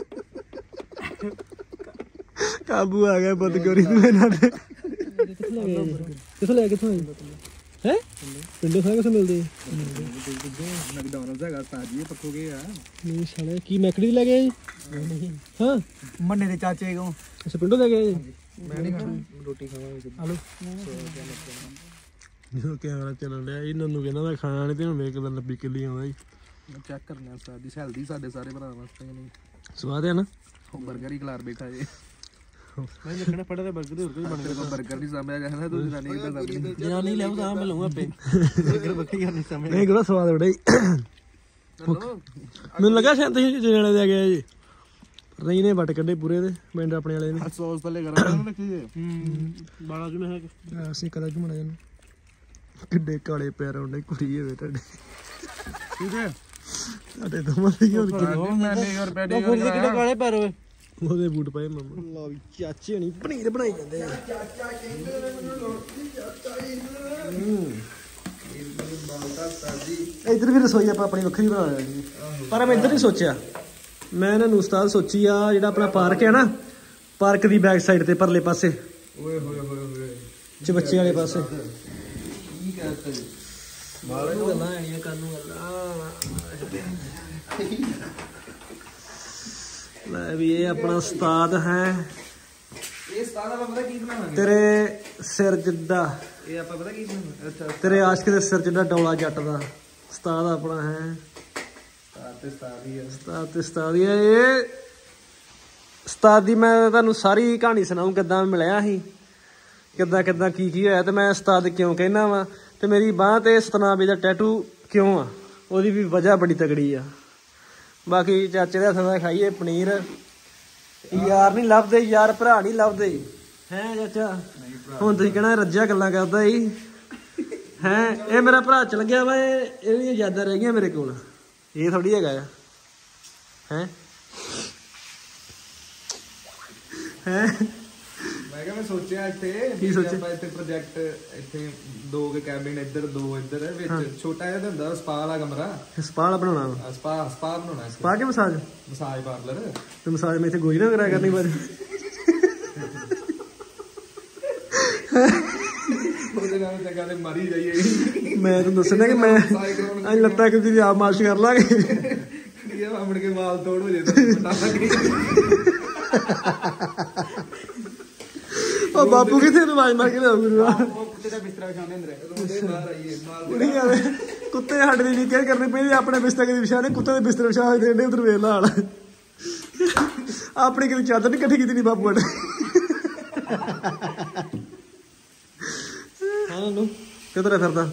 ਕਾਬੂ ਆ ਗਿਆ ਬੁੱਧ ਗੋਰੀ ਨੂੰ ਇਹਨਾਂ ਦੇ। ਕਿੱਥੋਂ ਲੈ ਕਿੱਥੋਂ ਆਈ ਹੈ? ਪਿੰਡੋਂ ਸਾਰੇ ਕਿੱਥੋਂ ਮਿਲਦੇ? ਮੈਕਡੋਨਲਡਸ ਹੈਗਾ ਸਾਜੀ ਪੱਕੋ ਗਏ ਆ। ਨਹੀਂ ਸਾਲੇ ਕੀ ਮੈਕਡੀ ਲੈ ਗਏ? ਹਾਂ ਮੰਨੇ ਦੇ ਚਾਚੇ ਕੋਲ। ਅੱਛਾ ਪਿੰਡੋਂ ਲੈ ਗਏ। ਮੈਂ ਨਹੀਂ ਖਾਣੀ, ਰੋਟੀ ਖਾਵਾਂਗੇ। ਹਲੋ ਜਦੋਂ ਕੈਮਰਾ ਚੱਲਣ ਡਿਆ ਇਹਨਾਂ ਨੂੰ ਕਹਿੰਦਾ ਮੈਂ ਖਾਣਾ ਨਹੀਂ, ਤੇ ਹੁਣ ਮੇਰੇ ਕੋਲ 90 ਕਿੱਲੀ ਆਉਂਦਾ ਜੀ। ਚੈੱਕ ਕਰਨੇ ਆ ਸਾਦੀ ਹੈਲਦੀ ਸਾਡੇ ਸਾਰੇ ਭਰਾ ਵਾਸਤੇ ਨਹੀਂ। ਸਵਾਦ ਹੈ ਨਾ? ਉਹ 버ਗਰ ਹੀ ਖਲਾਰ ਬੈਠਾ ਜੇ। ਮੈਂ ਦੇਖਣਾ ਫੜਾ ਤੇ 버ਗਰ ਦੇ ਹੋਰ ਕੋਈ ਬਣ ਤੇਰੇ ਕੋਲ 버ਗਰ ਨਹੀਂ ਸਾਂਭਿਆ ਗਿਆ ਨਾ, ਤੂੰ ਜਨਾਨੀ ਕਿੱਦਾਂ ਸਾਂਭਣੀ? ਜਨਾਨੀ ਲਿਆਉ ਤਾਂ ਮੈਂ ਲਊਂਗਾ ਆਪੇ। 버ਗਰ ਬੱਕੀ ਕਰਨੀ ਸਮਝ ਨਹੀਂ ਕਰੋ ਸਵਾਦ ਬੜਾ ਹੀ। ਮੈਨੂੰ ਲੱਗਾ ਸ਼ਾਇਦ ਤੁਸੀਂ ਜਣੇ ਦੇ ਗਏ ਜੀ, ਪਰ ਨਹੀਂ ਨੇ ਵੱਟ ਕੱਢੇ ਪੂਰੇ ਦੇ ਪਿੰਡ ਆਪਣੇ ਵਾਲੇ ਨੇ। ਸੌਸ ਥੱਲੇ ਗਰਮ ਰੱਖੀ ਜੇ। ਬਾਲਾ ਜੀ ਮੈਂ ਅਸੀਂ ਕਦਾ ਜੁਮਣਾ ਜਾਨੂੰ ਕਿੱਡੇ ਕਾਲੇ ਪੈਰ ਆਉਂਦੇ ਕੁੜੀ ਹੋਵੇ ਤੁਹਾਡੇ। ਠੀਕ ਹੈ ਸਾਡੇ ਦੋਵਾਂ ਦੀ ਹੋਰ ਕੀ। ਮੈਂ 1000 ਰੁਪਏ ਦੇ ਕਿਹੜੇ ਕਾਲੇ ਪੈਰ ਹੋਏ? ਉਹਦੇ ਬੂਟ ਪਾਏ ਮੰਮਾ। ਲਓ ਵੀ ਚਾਚੇ ਹਣੀ ਪਨੀਰ ਬਣਾਈ ਜਾਂਦੇ ਆ। ਇੱਧਰ ਵੀ ਰਸੋਈ ਆਪਾਂ ਆਪਣੀ ਵੱਖਰੀ ਬਣਾ ਲੈਣੀ, ਪਰ ਮੈਂ ਇੱਧਰ ਨਹੀਂ ਸੋਚਿਆ। ਮੈਂ ਇਹਨਾਂ ਨੂੰ ਉਸਤਾਦ ਸੋਚੀ ਆ, ਜਿਹੜਾ ਆਪਣਾ ਪਾਰਕ ਹੈ ਨਾ, ਪਾਰਕ ਦੀ ਬੈਕ ਸਾਈਡ ਤੇ ਪਰਲੇ ਪਾਸੇ, ਓਏ ਹੋਏ ਹੋਏ ਹੋਏ ਚਬੱਚੇ ਵਾਲੇ ਪਾਸੇ। ਠੀਕ ਹੈ ਤੇ ਮਾਲੇ ਗੱਲਾਂ ਆਣੀਆਂ ਕਾਨੂੰ ਗੱਲਾਂ। ਲੈ ਵੀ ਇਹ ਆਪਣਾ ਉਸਤਾਦ ਹੈ। ਇਹ ਸਤਾਦਾ ਆਪਾਂ ਪਤਾ ਕੀ ਬਣਾਵਾਂਗੇ? ਤੇਰੇ ਸਿਰ ਜਿੱਡਾ, ਇਹ ਆਪਾਂ ਪਤਾ ਕੀ ਬਣਾਵਾਂਗੇ? ਅੱਛਾ ਤੇਰੇ ਆਸ਼ਕ ਦੇ ਸਿਰ ਜਿੱਡਾ ਡੌਲਾ ਜੱਟ ਦਾ ਉਸਤਾਦ ਆਪਣਾ ਹੈ। ਤੇ ਸਤਾਦੀ ਹੈ ਉਸਤਾਦ ਤੇ ਉਸਤਾਦ ਹੀ ਹੈ। ਇਹ ਉਸਤਾਦ ਦੀ ਮੈਂ ਤੁਹਾਨੂੰ ਸਾਰੀ ਕਹਾਣੀ ਸੁਣਾਉਂ, ਕਿੱਦਾਂ ਮਿਲਿਆ ਸੀ, ਕਿੱਦਾਂ ਕਿੱਦਾਂ ਕੀ ਕੀ ਹੋਇਆ, ਤੇ ਮੈਂ ਉਸਤਾਦ ਕਿਉਂ ਕਹਿਣਾ ਵਾ, ਤੇ ਮੇਰੀ ਬਾਂਹ ਤੇ ਸਤਨਾਮ ਦਾ ਟੈਟੂ ਕਿਉਂ ਆ, ਉਹਦੀ ਵੀ ਵਜ੍ਹਾ ਬੜੀ ਤਗੜੀ ਆ। ਬਾਕੀ ਚਾਚੇ ਦੇ ਹੱਥਾਂ ਦਾ ਖਾਈਏ ਪਨੀਰ। ਯਾਰ ਨਹੀਂ ਲੱਭਦੇ, ਯਾਰ ਭਰਾ ਨਹੀਂ ਲੱਭਦੇ ਹੈ ਚਾਚਾ। ਹੁਣ ਤੁਸੀਂ ਕਹਿਣਾ ਰੱਜਿਆ ਗੱਲਾਂ ਕਰਦਾ ਹੀ ਹੈ। ਇਹ ਮੇਰਾ ਭਰਾ ਚਲ ਗਿਆ ਵਾ, ਇਹਦੀਆਂ ਯਾਦਾਂ ਰਹਿ ਗਈਆਂ ਮੇਰੇ ਕੋਲ, ਇਹ ਥੋੜੀ ਹੈਗਾ ਆ ਹੈ। ਮੈਂ ਕਿਹਾ ਮੈਂ ਸੋਚਿਆ ਇੱਥੇ ਕੀ ਸੋਚਿਆ? ਆਪਾਂ ਇੱਥੇ ਪ੍ਰੋਜੈਕਟ, ਇੱਥੇ 2 ਕੇ ਕੈਬਿਨ ਇੱਧਰ 2 ਇੱਧਰ, ਵਿੱਚ ਛੋਟਾ ਜਿਹਾ ਹੁੰਦਾ ਸਪਾ ਵਾਲਾ ਕਮਰਾ, ਸਪਾ ਵਾਲਾ ਬਣਾਉਣਾ ਵਾ। ਸਪਾ ਬਣਾਉਣਾ, ਸਪਾ ਕੇ ਮਸਾਜ ਪਾਰਲਰ। ਤੇ ਮਸਾਜ ਮੈਂ ਇੱਥੇ ਗੋਈ ਨਾ ਕਰਾਇਆ ਕਰਨੀ ਬਾਰੇ। ਉਹਦੇ ਨਾਲ ਤਾਂ ਕਹਿੰਦੇ ਮਰੀ ਜਾਈਏ। ਮੈਂ ਤੁਹਾਨੂੰ ਦੱਸਣਾ ਕਿ ਮੈਂ ਅੱਜ ਲੱਤਾਂ ਕਿ ਆਪ ਮਾਲਿਸ਼ ਕਰ ਲਾਂਗੇ। ਇਹ ਆਮੜ ਕੇ ਵਾਲ ਤੋੜ ਹੋ ਜੇ ਤਾਂ ਉਹ ਬਾਪੂ ਕਿੱਥੇ ਨੂੰ ਆਵਾਜ਼ ਮਾਰ ਕੇ ਲਿਆਉ ਗੁਰੂਆ। ਉਹ ਕੁੱਤੇ ਦਾ ਬਿਸਤਰਾ ਵਿਛਾਉਂਦੇ ਅੰਦਰ। ਰੋਂਦੇ ਬਾਹਰ ਆਈਏ ਨਾਲ ਕੁੜੀ ਆਵੇ ਕੁੱਤੇ ਸਾਡੇ ਦੀ ਵੀ ਕੇਅਰ ਕਰਨੀ ਪੈਂਦੀ, ਆਪਣੇ ਬਿਸਤਰੇ ਦੀ ਵਿਛਾਣੇ, ਕੁੱਤੇ ਦੇ ਬਿਸਤਰੇ ਵਿਛਾ ਦੇ ਉਧਰ ਵੇਖ ਲਾ ਹਾਲ। ਆਪਣੀ ਕਦੀ ਚਾਦਰ ਨਹੀਂ ਇਕੱਠੀ ਕੀਤੀ ਨਹੀਂ ਬਾਪੂ ਨੇ। ਹਾਂ ਨੂੰ ਕਿੱਧਰ ਫਿਰਦਾ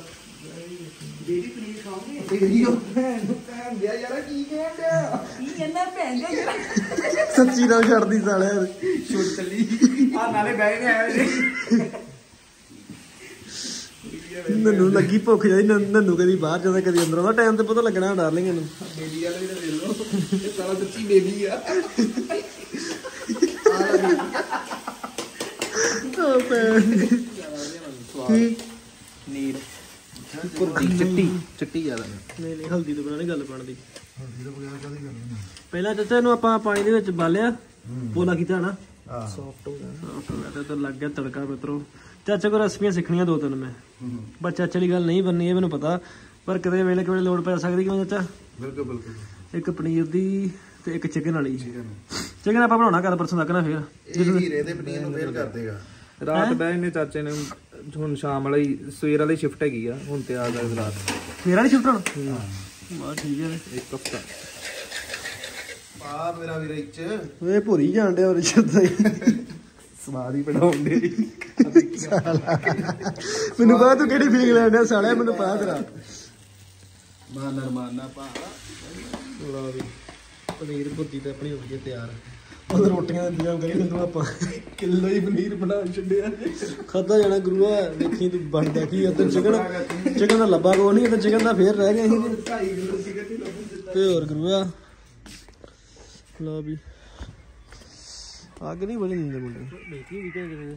ਸੱਚੀ ਨਾਲ ਛੱਡਦੀ ਸਾਲਿਆ ਛੁੱਟ ਚੱਲੀ ਆ ਨਾਲੇ ਬਹਿ ਨੇ ਆਏ ਨੰਨੂ ਲੱਗੀ ਭੁੱਖ ਜਾਈ ਨੰਨੂ ਕਦੀ ਬਾਹਰ ਜਾਂਦਾ ਕਦੀ ਅੰਦਰ ਆਉਂਦਾ ਟਾਈਮ ਤੇ ਪਤਾ ਲੱਗਣਾ ਡਾਰਲਿੰਗ ਇਹਨੂੰ ਬੇਬੀ ਵਾਲੇ ਵੀ ਤਾਂ ਵੇਖ ਲਓ ਇਹ ਸਾਰਾ ਸੱਚੀ ਬੇਬੀ ਆ ਨੀਰ ਚਿੱਟੀ ਜ਼ਿਆਦਾ ਨਹੀਂ ਹਲਦੀ ਤੋਂ ਬਿਨਾਂ ਨਹੀਂ ਗੱਲ ਬਣਦੀ। ਪਹਿਲਾਂ ਚਾਚਾ ਇਹਨੂੰ ਆਪਾਂ ਪਾਣੀ ਦੇ ਵਿੱਚ ਬਾਲਿਆ ਪੋਲਾ ਕੀਤਾ ਨਾ ਸੌਫਟ ਹੋ ਗਿਆ ਤੇ ਲੱਗ ਗਿਆ ਤੜਕਾ ਮਿੱਤਰੋ। ਚਾਚਾ ਕੋਲ ਰੈਸਪੀਆਂ ਸਿੱਖਣੀਆਂ 2-3 ਮੈਂ ਪਰ ਚਾਚੇ ਦੀ ਗੱਲ ਨਹੀਂ ਬਣਨੀ ਇਹ ਮੈਨੂੰ ਪਤਾ ਪਰ ਕਦੇ ਵੇਲੇ ਕਿਵੇਂ ਲੋੜ ਪੈ ਸਕਦੀ ਕਿਵੇਂ ਚਾਚਾ। ਬਿਲਕੁਲ ਬਿਲਕੁਲ ਇੱਕ ਪਨੀਰ ਦੀ ਤੇ ਇੱਕ ਚਿਕਨ ਵਾਲੀ। ਚਿਕਨ ਆਪਾਂ ਬਣਾਉਣਾ ਕੱਲ ਪਰਸੋਂ ਤੱਕ ਨਾ ਫੇਰ ਇਹ ਹੀਰੇ ਦੇ ਪਨੀਰ ਨੂੰ ਫੇਰ ਕਰ ਦੇਗਾ। ਰਾਤ ਬਹਿ ਨੇ ਚਾਚੇ ਨੇ ਹੁਣ ਸ਼ਾਮ ਵਾਲੀ ਸਵੇਰ ਵਾਲੀ ਸ਼ਿਫਟ ਹੈਗੀ ਆ ਹੁਣ ਤੇ ਆ ਗਿਆ ਰਾਤ ਫੇਰ ਵਾਲੀ ਸ਼ਿਫਟ ਹੋਣਾ ਵਾਹ ਠੀਕ ਹੈ ਇੱਕ ਹਫਤਾ ਆ ਮੇਰਾ ਵੀਰ ਇੱਚ ਓਏ ਭੁਰੀ ਜਾਣ ਡਿਆ ਰਿਸ਼ਤ ਦਾ ਸਵਾਦ ਹੀ ਪੜਾਉਂਦੇ ਮੈਨੂੰ ਪਤਾ ਤੂੰ ਕਿਹੜੀ ਫੀਲਿੰਗ ਲੈਣ ਡਿਆ ਸਾਲਿਆ ਮੈਨੂੰ ਪਤਾ ਤੇਰਾ ਮਾਨਾ ਭਾ ਲਓ ਵੀ ਪਨੀਰ ਭੁਰਜੀ ਤੇ ਆਪਣੀ ਹੋ ਗਈ ਤਿਆਰ। ਉਹ ਰੋਟੀਆਂ ਦਾ ਇੰਤਜ਼ਾਮ ਕਰੀ ਤੈਨੂੰ ਆਪਾਂ ਕਿਲੋ ਹੀ ਪਨੀਰ ਬਣਾ ਛੱਡਿਆ ਖਾਧਾ ਜਾਣਾ ਗੁਰੂਆ ਦੇਖੀ ਤੂੰ ਬਣਦਾ ਕੀ ਉਧਰ ਚਿਕਨ ਦਾ ਲੱਭਾ ਕੋ ਨਹੀਂ ਉਧਰ ਚਿਕਨ ਦਾ ਫੇਰ ਰਹਿ ਗਿਆ ਸੀ 2.5 ਕਿਲੋ ਚਿਕਨ ਹੀ ਲੱਭ ਦਿੱਤਾ ਤੇ ਹੋਰ ਗੁਰੂਆ ਲਓ ਵੀ ਅੱਗ ਨਹੀਂ ਬਣੀ ਦਿੰਦੇ ਮੁੰਡੇ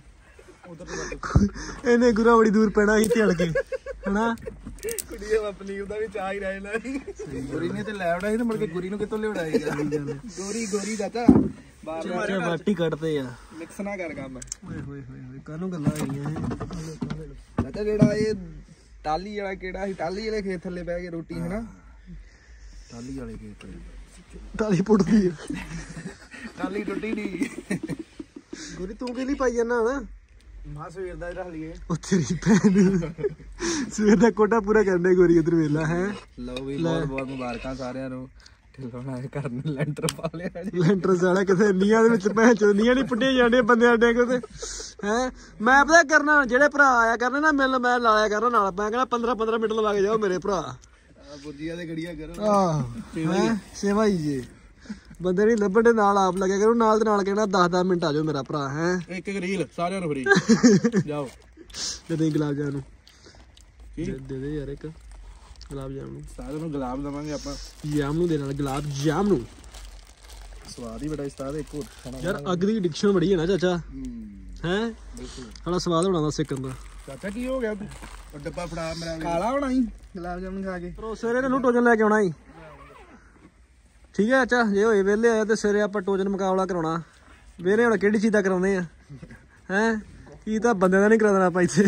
ਇਹਨੇ ਗੁਰਾ ਬੜੀ ਦੂਰ ਪੈਣਾ ਸੀ ਧਿਆਲ ਕੇ ਹਨਾ ਕੁੜੀਏ ਵਾ ਪਨੀਰ ਦਾ ਵੀ ਚਾਹ ਹੀ ਰਹਿ ਨਾ ਗੁਰੀ ਨੇ ਤੇ ਲੈ ਆਉਣਾ ਸੀ ਤੇ ਮੁੜ ਕੇ ਗੁਰੀ ਨੂੰ ਕਿੱਥੋਂ ਲਿਆਉਣਾ ਸੀਗਾ ਗੋਰੀ ਚਾਚਾ ਚਾਚਾ ਬਾਟੀ ਕੱਟਦੇ ਆ ਮਿਕਸ ਨਾ ਕਰ ਕੰਮ ਓਏ ਹੋਏ ਹੋਏ ਹੋਏ ਕਾਹਨੂੰ ਗੱਲਾਂ ਆਈਆਂ ਇਹ ਚਾਚਾ ਜਿਹੜਾ ਇਹ ਟਾਲੀ ਵਾਲਾ ਕਿਹੜਾ ਸੀ ਟਾਲੀ ਵਾਲੇ ਖੇਤ ਥੱਲੇ ਬਹਿ ਕੇ ਰੋਟੀ ਹੈ ਨਾ ਟਾਲੀ ਵਾਲੇ ਖੇਤ ਟਾਲੀ ਪੁੱਟਦੀ ਆ ਟਾਲੀ ਟੁੱਟੀ ਨਹੀਂ ਗੁਰੀ ਤੂੰ ਕਿ ਨਹੀਂ ਪਾਈ ਜਾਂਦਾ ਹਨਾ ਮਾਂ ਸਵੇਰ ਦਾ ਰੱਖ ਲਈਏ ਉਹ ਤੇਰੀ ਭੈਣ ਸਵੇਰ ਦਾ ਕੋਟਾ ਪੂਰਾ ਕਰਨੇ ਗੋਰੀ ਉਧਰ ਵੇਲਾ ਹੈ। ਲਓ ਵੀ ਬਹੁਤ ਬਹੁਤ ਮੁਬਾਰਕਾਂ ਸਾਰਿਆਂ ਨੂੰ ਢਿੱਲੋਂ ਕਰਨ ਲੈਂਟਰ ਪਾ ਲਿਆ ਲੈਂਟਰ ਸਾਲਾ ਕਿਥੇ ਨੀਆਂ ਦੇ ਵਿੱਚ ਭੈਣ ਚੋ ਨੀਆਂ ਨਹੀਂ ਪੁੱਟੀਆਂ ਜਾਂਦੇ ਬੰਦੇ ਆਡੇ ਕੋਤੇ ਹੈ। ਮੈਂ ਪਤਾ ਕਰਨਾ ਜਿਹੜੇ ਭਰਾ ਆਇਆ ਕਰਨੇ ਨਾ ਮਿਲ ਮੈਂ ਲਾਇਆ ਕਰਨਾ ਨਾਲ ਮੈਂ ਕਹਿੰਦਾ 15 ਮਿੰਟ ਲਵਾ ਕੇ ਜਾਓ ਮੇਰੇ ਭਰਾ ਬੁਰਜੀਆਂ ਦੇ ਗੜੀਆਂ ਕਰੋ ਆਹ ਸੇਵਾ ਹੀ ਜੇ ਬੰਦੇ ਨਹੀਂ ਲੱਭਣ ਦੇ ਨਾਲ ਆਪ ਲੱਗਿਆ ਕਰੋ ਨਾਲ ਦੇ ਨਾਲ ਕਹਿਣਾ 10 ਮਿੰਟ ਆ ਜਾਓ ਮੇਰਾ ਭਰਾ ਹੈ। ਇੱਕ ਰੀਲ ਸਾਰਿਆਂ ਨੂੰ ਫਰੀ ਜਾਓ ਦੇ ਦੇ ਗੁਲਾਬ ਜਾਮ ਨੂੰ ਦੇ ਦੇ ਯਾਰ ਇੱਕ ਗੁਲਾਬ ਜਾਮ ਨੂੰ ਸਾਰਿਆਂ ਨੂੰ ਗੁਲਾਬ ਦਵਾਂਗੇ ਆਪਾਂ ਜਾਮ ਨੂੰ ਦੇ ਨਾਲ ਗੁਲਾਬ ਜਾਮ ਨੂੰ ਸਵਾਦ ਹੀ ਬੜਾ ਉਸਤਾਦ ਇੱਕ ਹੋਰ ਯਾਰ ਅੱਗ ਦੀ ਐਡਿਕਸ਼ਨ ਬੜੀ ਹੈ ਨਾ ਚਾਚਾ ਹੈ ਬਿਲਕੁਲ ਸਾਡਾ ਸਵਾਦ ਹੋਣਾ ਦਾ ਸਿੱਕਣ ਦਾ। ਚਾਚਾ ਕੀ ਹੋ ਗਿਆ ਤੂੰ ਉਹ ਡੱਬਾ ਫੜਾ ਮੇਰਾ ਕਾਲਾ ਹੋਣਾ ਹੀ ਗੁਲਾਬ ਜਾਮਨ ਖਾ ਕੇ ਸਵੇਰੇ ਤੈਨੂੰ ਟੋਜਨ ਲੈ ਕੇ ਆਉਣਾ ਹੀ ਠੀਕ ਹੈ ਚਾਚਾ ਜੇ ਹੋਏ ਵਿਹਲੇ ਆਏ ਤੇ ਸਵੇਰੇ ਆਪਾਂ ਟੋਜਨ ਮੁਕਾਬਲਾ ਕਰਾਉਣਾ ਵੇਰੇ ਹੁਣ ਕਿਹੜੀ ਚੀਜ਼ ਦਾ ਕਰਾਉਂਦੇ ਆ ਹੈ ਕੀ ਤਾਂ ਬੰਦੇ ਦਾ ਨਹੀਂ ਕਰਾਉਣਾ ਆਪਾਂ ਇੱਥੇ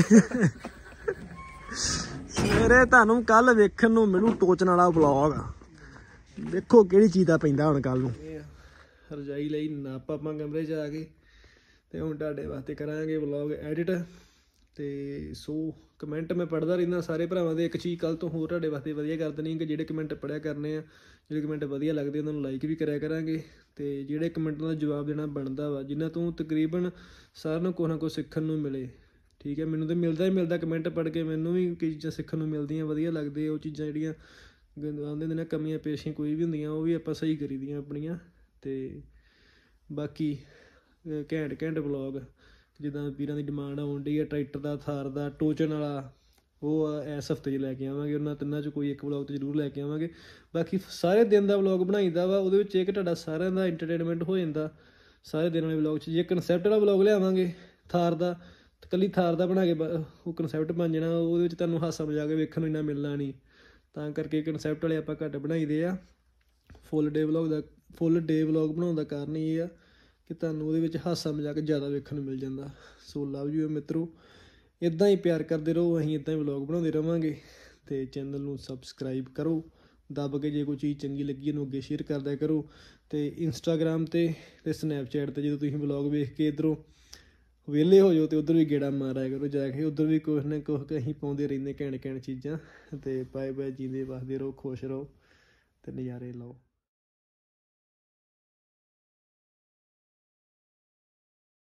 ਸਵੇਰੇ ਤੁਹਾਨੂੰ ਕੱਲ ਵੇਖਣ ਨੂੰ ਮਿਲੂ ਟੋਚਨ ਵਾਲਾ ਵਲੌਗ ਦੇਖੋ ਕਿਹੜੀ ਚੀਜ਼ ਦਾ ਪੈਂਦਾ ਹੁਣ ਕੱਲ ਨੂੰ। ਰਜਾਈ ਲਈ ਨਾਪ ਆਪਾਂ ਕਮਰੇ 'ਚ ਆ ਗਏ ਤੇ ਹੁਣ ਤੁਹਾਡੇ ਵਾਸਤੇ ਕਰਾਂਗੇ ਵਲੌਗ ਐਡਿਟ ਤੇ ਸੋ ਕਮੈਂਟ ਮੈਂ ਪੜ੍ਹਦਾ ਰਹਿੰਦਾ ਸਾਰੇ ਭਰਾਵਾਂ ਦੇ ਇੱਕ ਚੀਜ਼ ਕੱਲ ਤੋਂ ਹੋਰ ਤੁਹਾਡੇ ਵਾਸਤੇ ਵਧੀਆ ਕਰ ਦੇਣੀ ਕਿ ਜਿਹੜੇ ਕਮੈਂਟ ਪੜ੍ਹਿਆ ਕਰਨੇ ਆ ਜਿਹੜੇ ਕਮੈਂਟ ਵਧੀਆ ਲੱਗਦੇ ਉਹਨਾਂ ਨੂੰ ਲਾਈਕ ਵੀ ਕਰਿਆ ਕਰਾਂਗੇ ਤੇ ਜਿਹੜੇ ਕਮੈਂਟਾਂ ਦਾ ਜਵਾਬ ਦੇਣਾ ਬਣਦਾ ਵਾ ਜਿਨ੍ਹਾਂ ਤੋਂ ਤਕਰੀਬਨ ਸਾਰਿਆਂ ਨੂੰ ਕੁਛ ਨਾ ਕੁਛ ਸਿੱਖਣ ਨੂੰ ਮਿਲੇ। ਠੀਕ ਹੈ ਮੈਨੂੰ ਤਾਂ ਮਿਲਦਾ ਹੀ ਮਿਲਦਾ ਕਮੈਂਟ ਪੜ੍ਹ ਕੇ ਮੈਨੂੰ ਵੀ ਕਈ ਚੀਜ਼ਾਂ ਸਿੱਖਣ ਨੂੰ ਮਿਲਦੀਆਂ ਵਧੀਆ ਲੱਗਦੇ ਉਹ ਚੀਜ਼ਾਂ ਜਿਹੜੀਆਂ ਆਉਂਦੇ ਨੇ ਨਾ ਕਮੀਆਂ ਪੇਸ਼ੀਆਂ ਕੋਈ ਵੀ ਹੁੰਦੀਆਂ ਉਹ ਵੀ ਆਪਾਂ ਸਹੀ ਕਰੀਦੀਆਂ ਆਪਣੀਆਂ ਤੇ ਬਾਕੀ ਘੈਂਟ ਵਲੌਗ ਜਿੱਦਾਂ ਵੀਰਾਂ ਦੀ ਡਿਮਾਂਡ ਆਉਣ ਡਈ ਆ ਟਰੈਕਟਰ ਦਾ ਥਾਰ ਦਾ ਟੋਚਨ ਵਾਲਾ ਉਹ ਇਸ ਹਫਤੇ 'ਚ ਲੈ ਕੇ ਆਵਾਂਗੇ ਉਹਨਾਂ ਤਿੰਨਾਂ 'ਚੋਂ ਕੋਈ ਇੱਕ ਵਲੌਗ ਤਾਂ ਜ਼ਰੂਰ ਲੈ ਕੇ ਆਵਾਂਗੇ। ਬਾਕੀ ਸਾਰੇ ਦਿਨ ਦਾ ਵਲੌਗ ਬਣਾਈਦਾ ਵਾ ਉਹਦੇ ਵਿੱਚ ਇੱਕ ਤੁਹਾਡਾ ਸਾਰਿਆਂ ਦਾ ਐਂਟਰਟੇਨਮੈਂਟ ਹੋ ਜਾਂਦਾ ਸਾਰੇ ਦਿਨ ਵਾਲੇ ਵਲੌਗ 'ਚ। ਜੇ ਕਨਸੈਪਟ ਵਾਲਾ ਵਲੌਗ ਲਿਆਵਾਂਗੇ ਥਾਰ ਦਾ ਇਕੱਲੀ ਥਾਰ ਦਾ ਬਣਾ ਕੇ ਉਹ ਕਨਸੈਪਟ ਬਣ ਜਾਣਾ ਉਹਦੇ ਵਿੱਚ ਤੁਹਾਨੂੰ ਹਾਸਾ ਮਜ਼ਾਕ ਵੇਖਣ ਨੂੰ ਇੰਨਾ ਮਿਲਣਾ ਨਹੀਂ ਤਾਂ ਕਰਕੇ ਕਨਸੈਪਟ ਵਾਲੇ ਆਪਾਂ ਘੱਟ ਬਣਾਈਦੇ ਆ। ਫੁੱਲ ਡੇ ਵਲੌਗ ਬਣਾਉਣ ਦਾ ਕਾਰਨ ਇਹ ਆ ਕਿ ਤੁਹਾਨੂੰ ਉਹਦੇ ਵਿੱਚ ਹਾਸਾ ਮਜ਼ਾਕ ਜ਼ਿਆਦਾ ਵੇਖਣ ਨੂੰ ਮਿਲ ਜਾਂਦਾ। ਸੋ ਲਵ ਯੂ ਮਿੱਤਰੋ ਇੱਦਾਂ ਹੀ ਪਿਆਰ ਕਰਦੇ ਰਹੋ ਅਸੀਂ ਇੱਦਾਂ ਹੀ ਵਲੌਗ ਬਣਾਉਂਦੇ ਰਹਾਂਗੇ ਤੇ ਚੈਨਲ ਨੂੰ ਸਬਸਕ੍ਰਾਈਬ ਕਰੋ ਦੱਬ ਕੇ ਜੇ ਕੋਈ ਚੀਜ਼ ਚੰਗੀ ਲੱਗੀ ਇਹਨੂੰ ਅੱਗੇ ਸ਼ੇਅਰ ਕਰਦਿਆ ਕਰੋ ਤੇ ਇੰਸਟਾਗ੍ਰਾਮ ਤੇ ਸਨੈਪਚੈਟ ਤੇ ਜਦੋਂ ਤੁਸੀਂ ਵਲੌਗ ਵੇਖ ਕੇ ਇੱਧਰੋਂ ਵਿਹਲੇ ਹੋ ਜਾਓ ਤੇ ਉੱਧਰ ਵੀ ਗੇੜਾ ਮਾਰਿਆ ਕਰੋ ਜਾ ਕੇ ਉੱਧਰ ਵੀ ਕੁਛ ਨਾ ਕੁਛ ਅਸੀਂ ਪਾਉਂਦੇ ਰਹਿੰਦੇ ਘੈਂਟ ਚੀਜ਼ਾਂ ਤੇ ਬਾਏ ਜੀਂਦੇ ਵਸਦੇ ਰਹੋ ਖੁਸ਼ ਰਹੋ ਤੇ ਨਜ਼ਾਰੇ ਲਓ।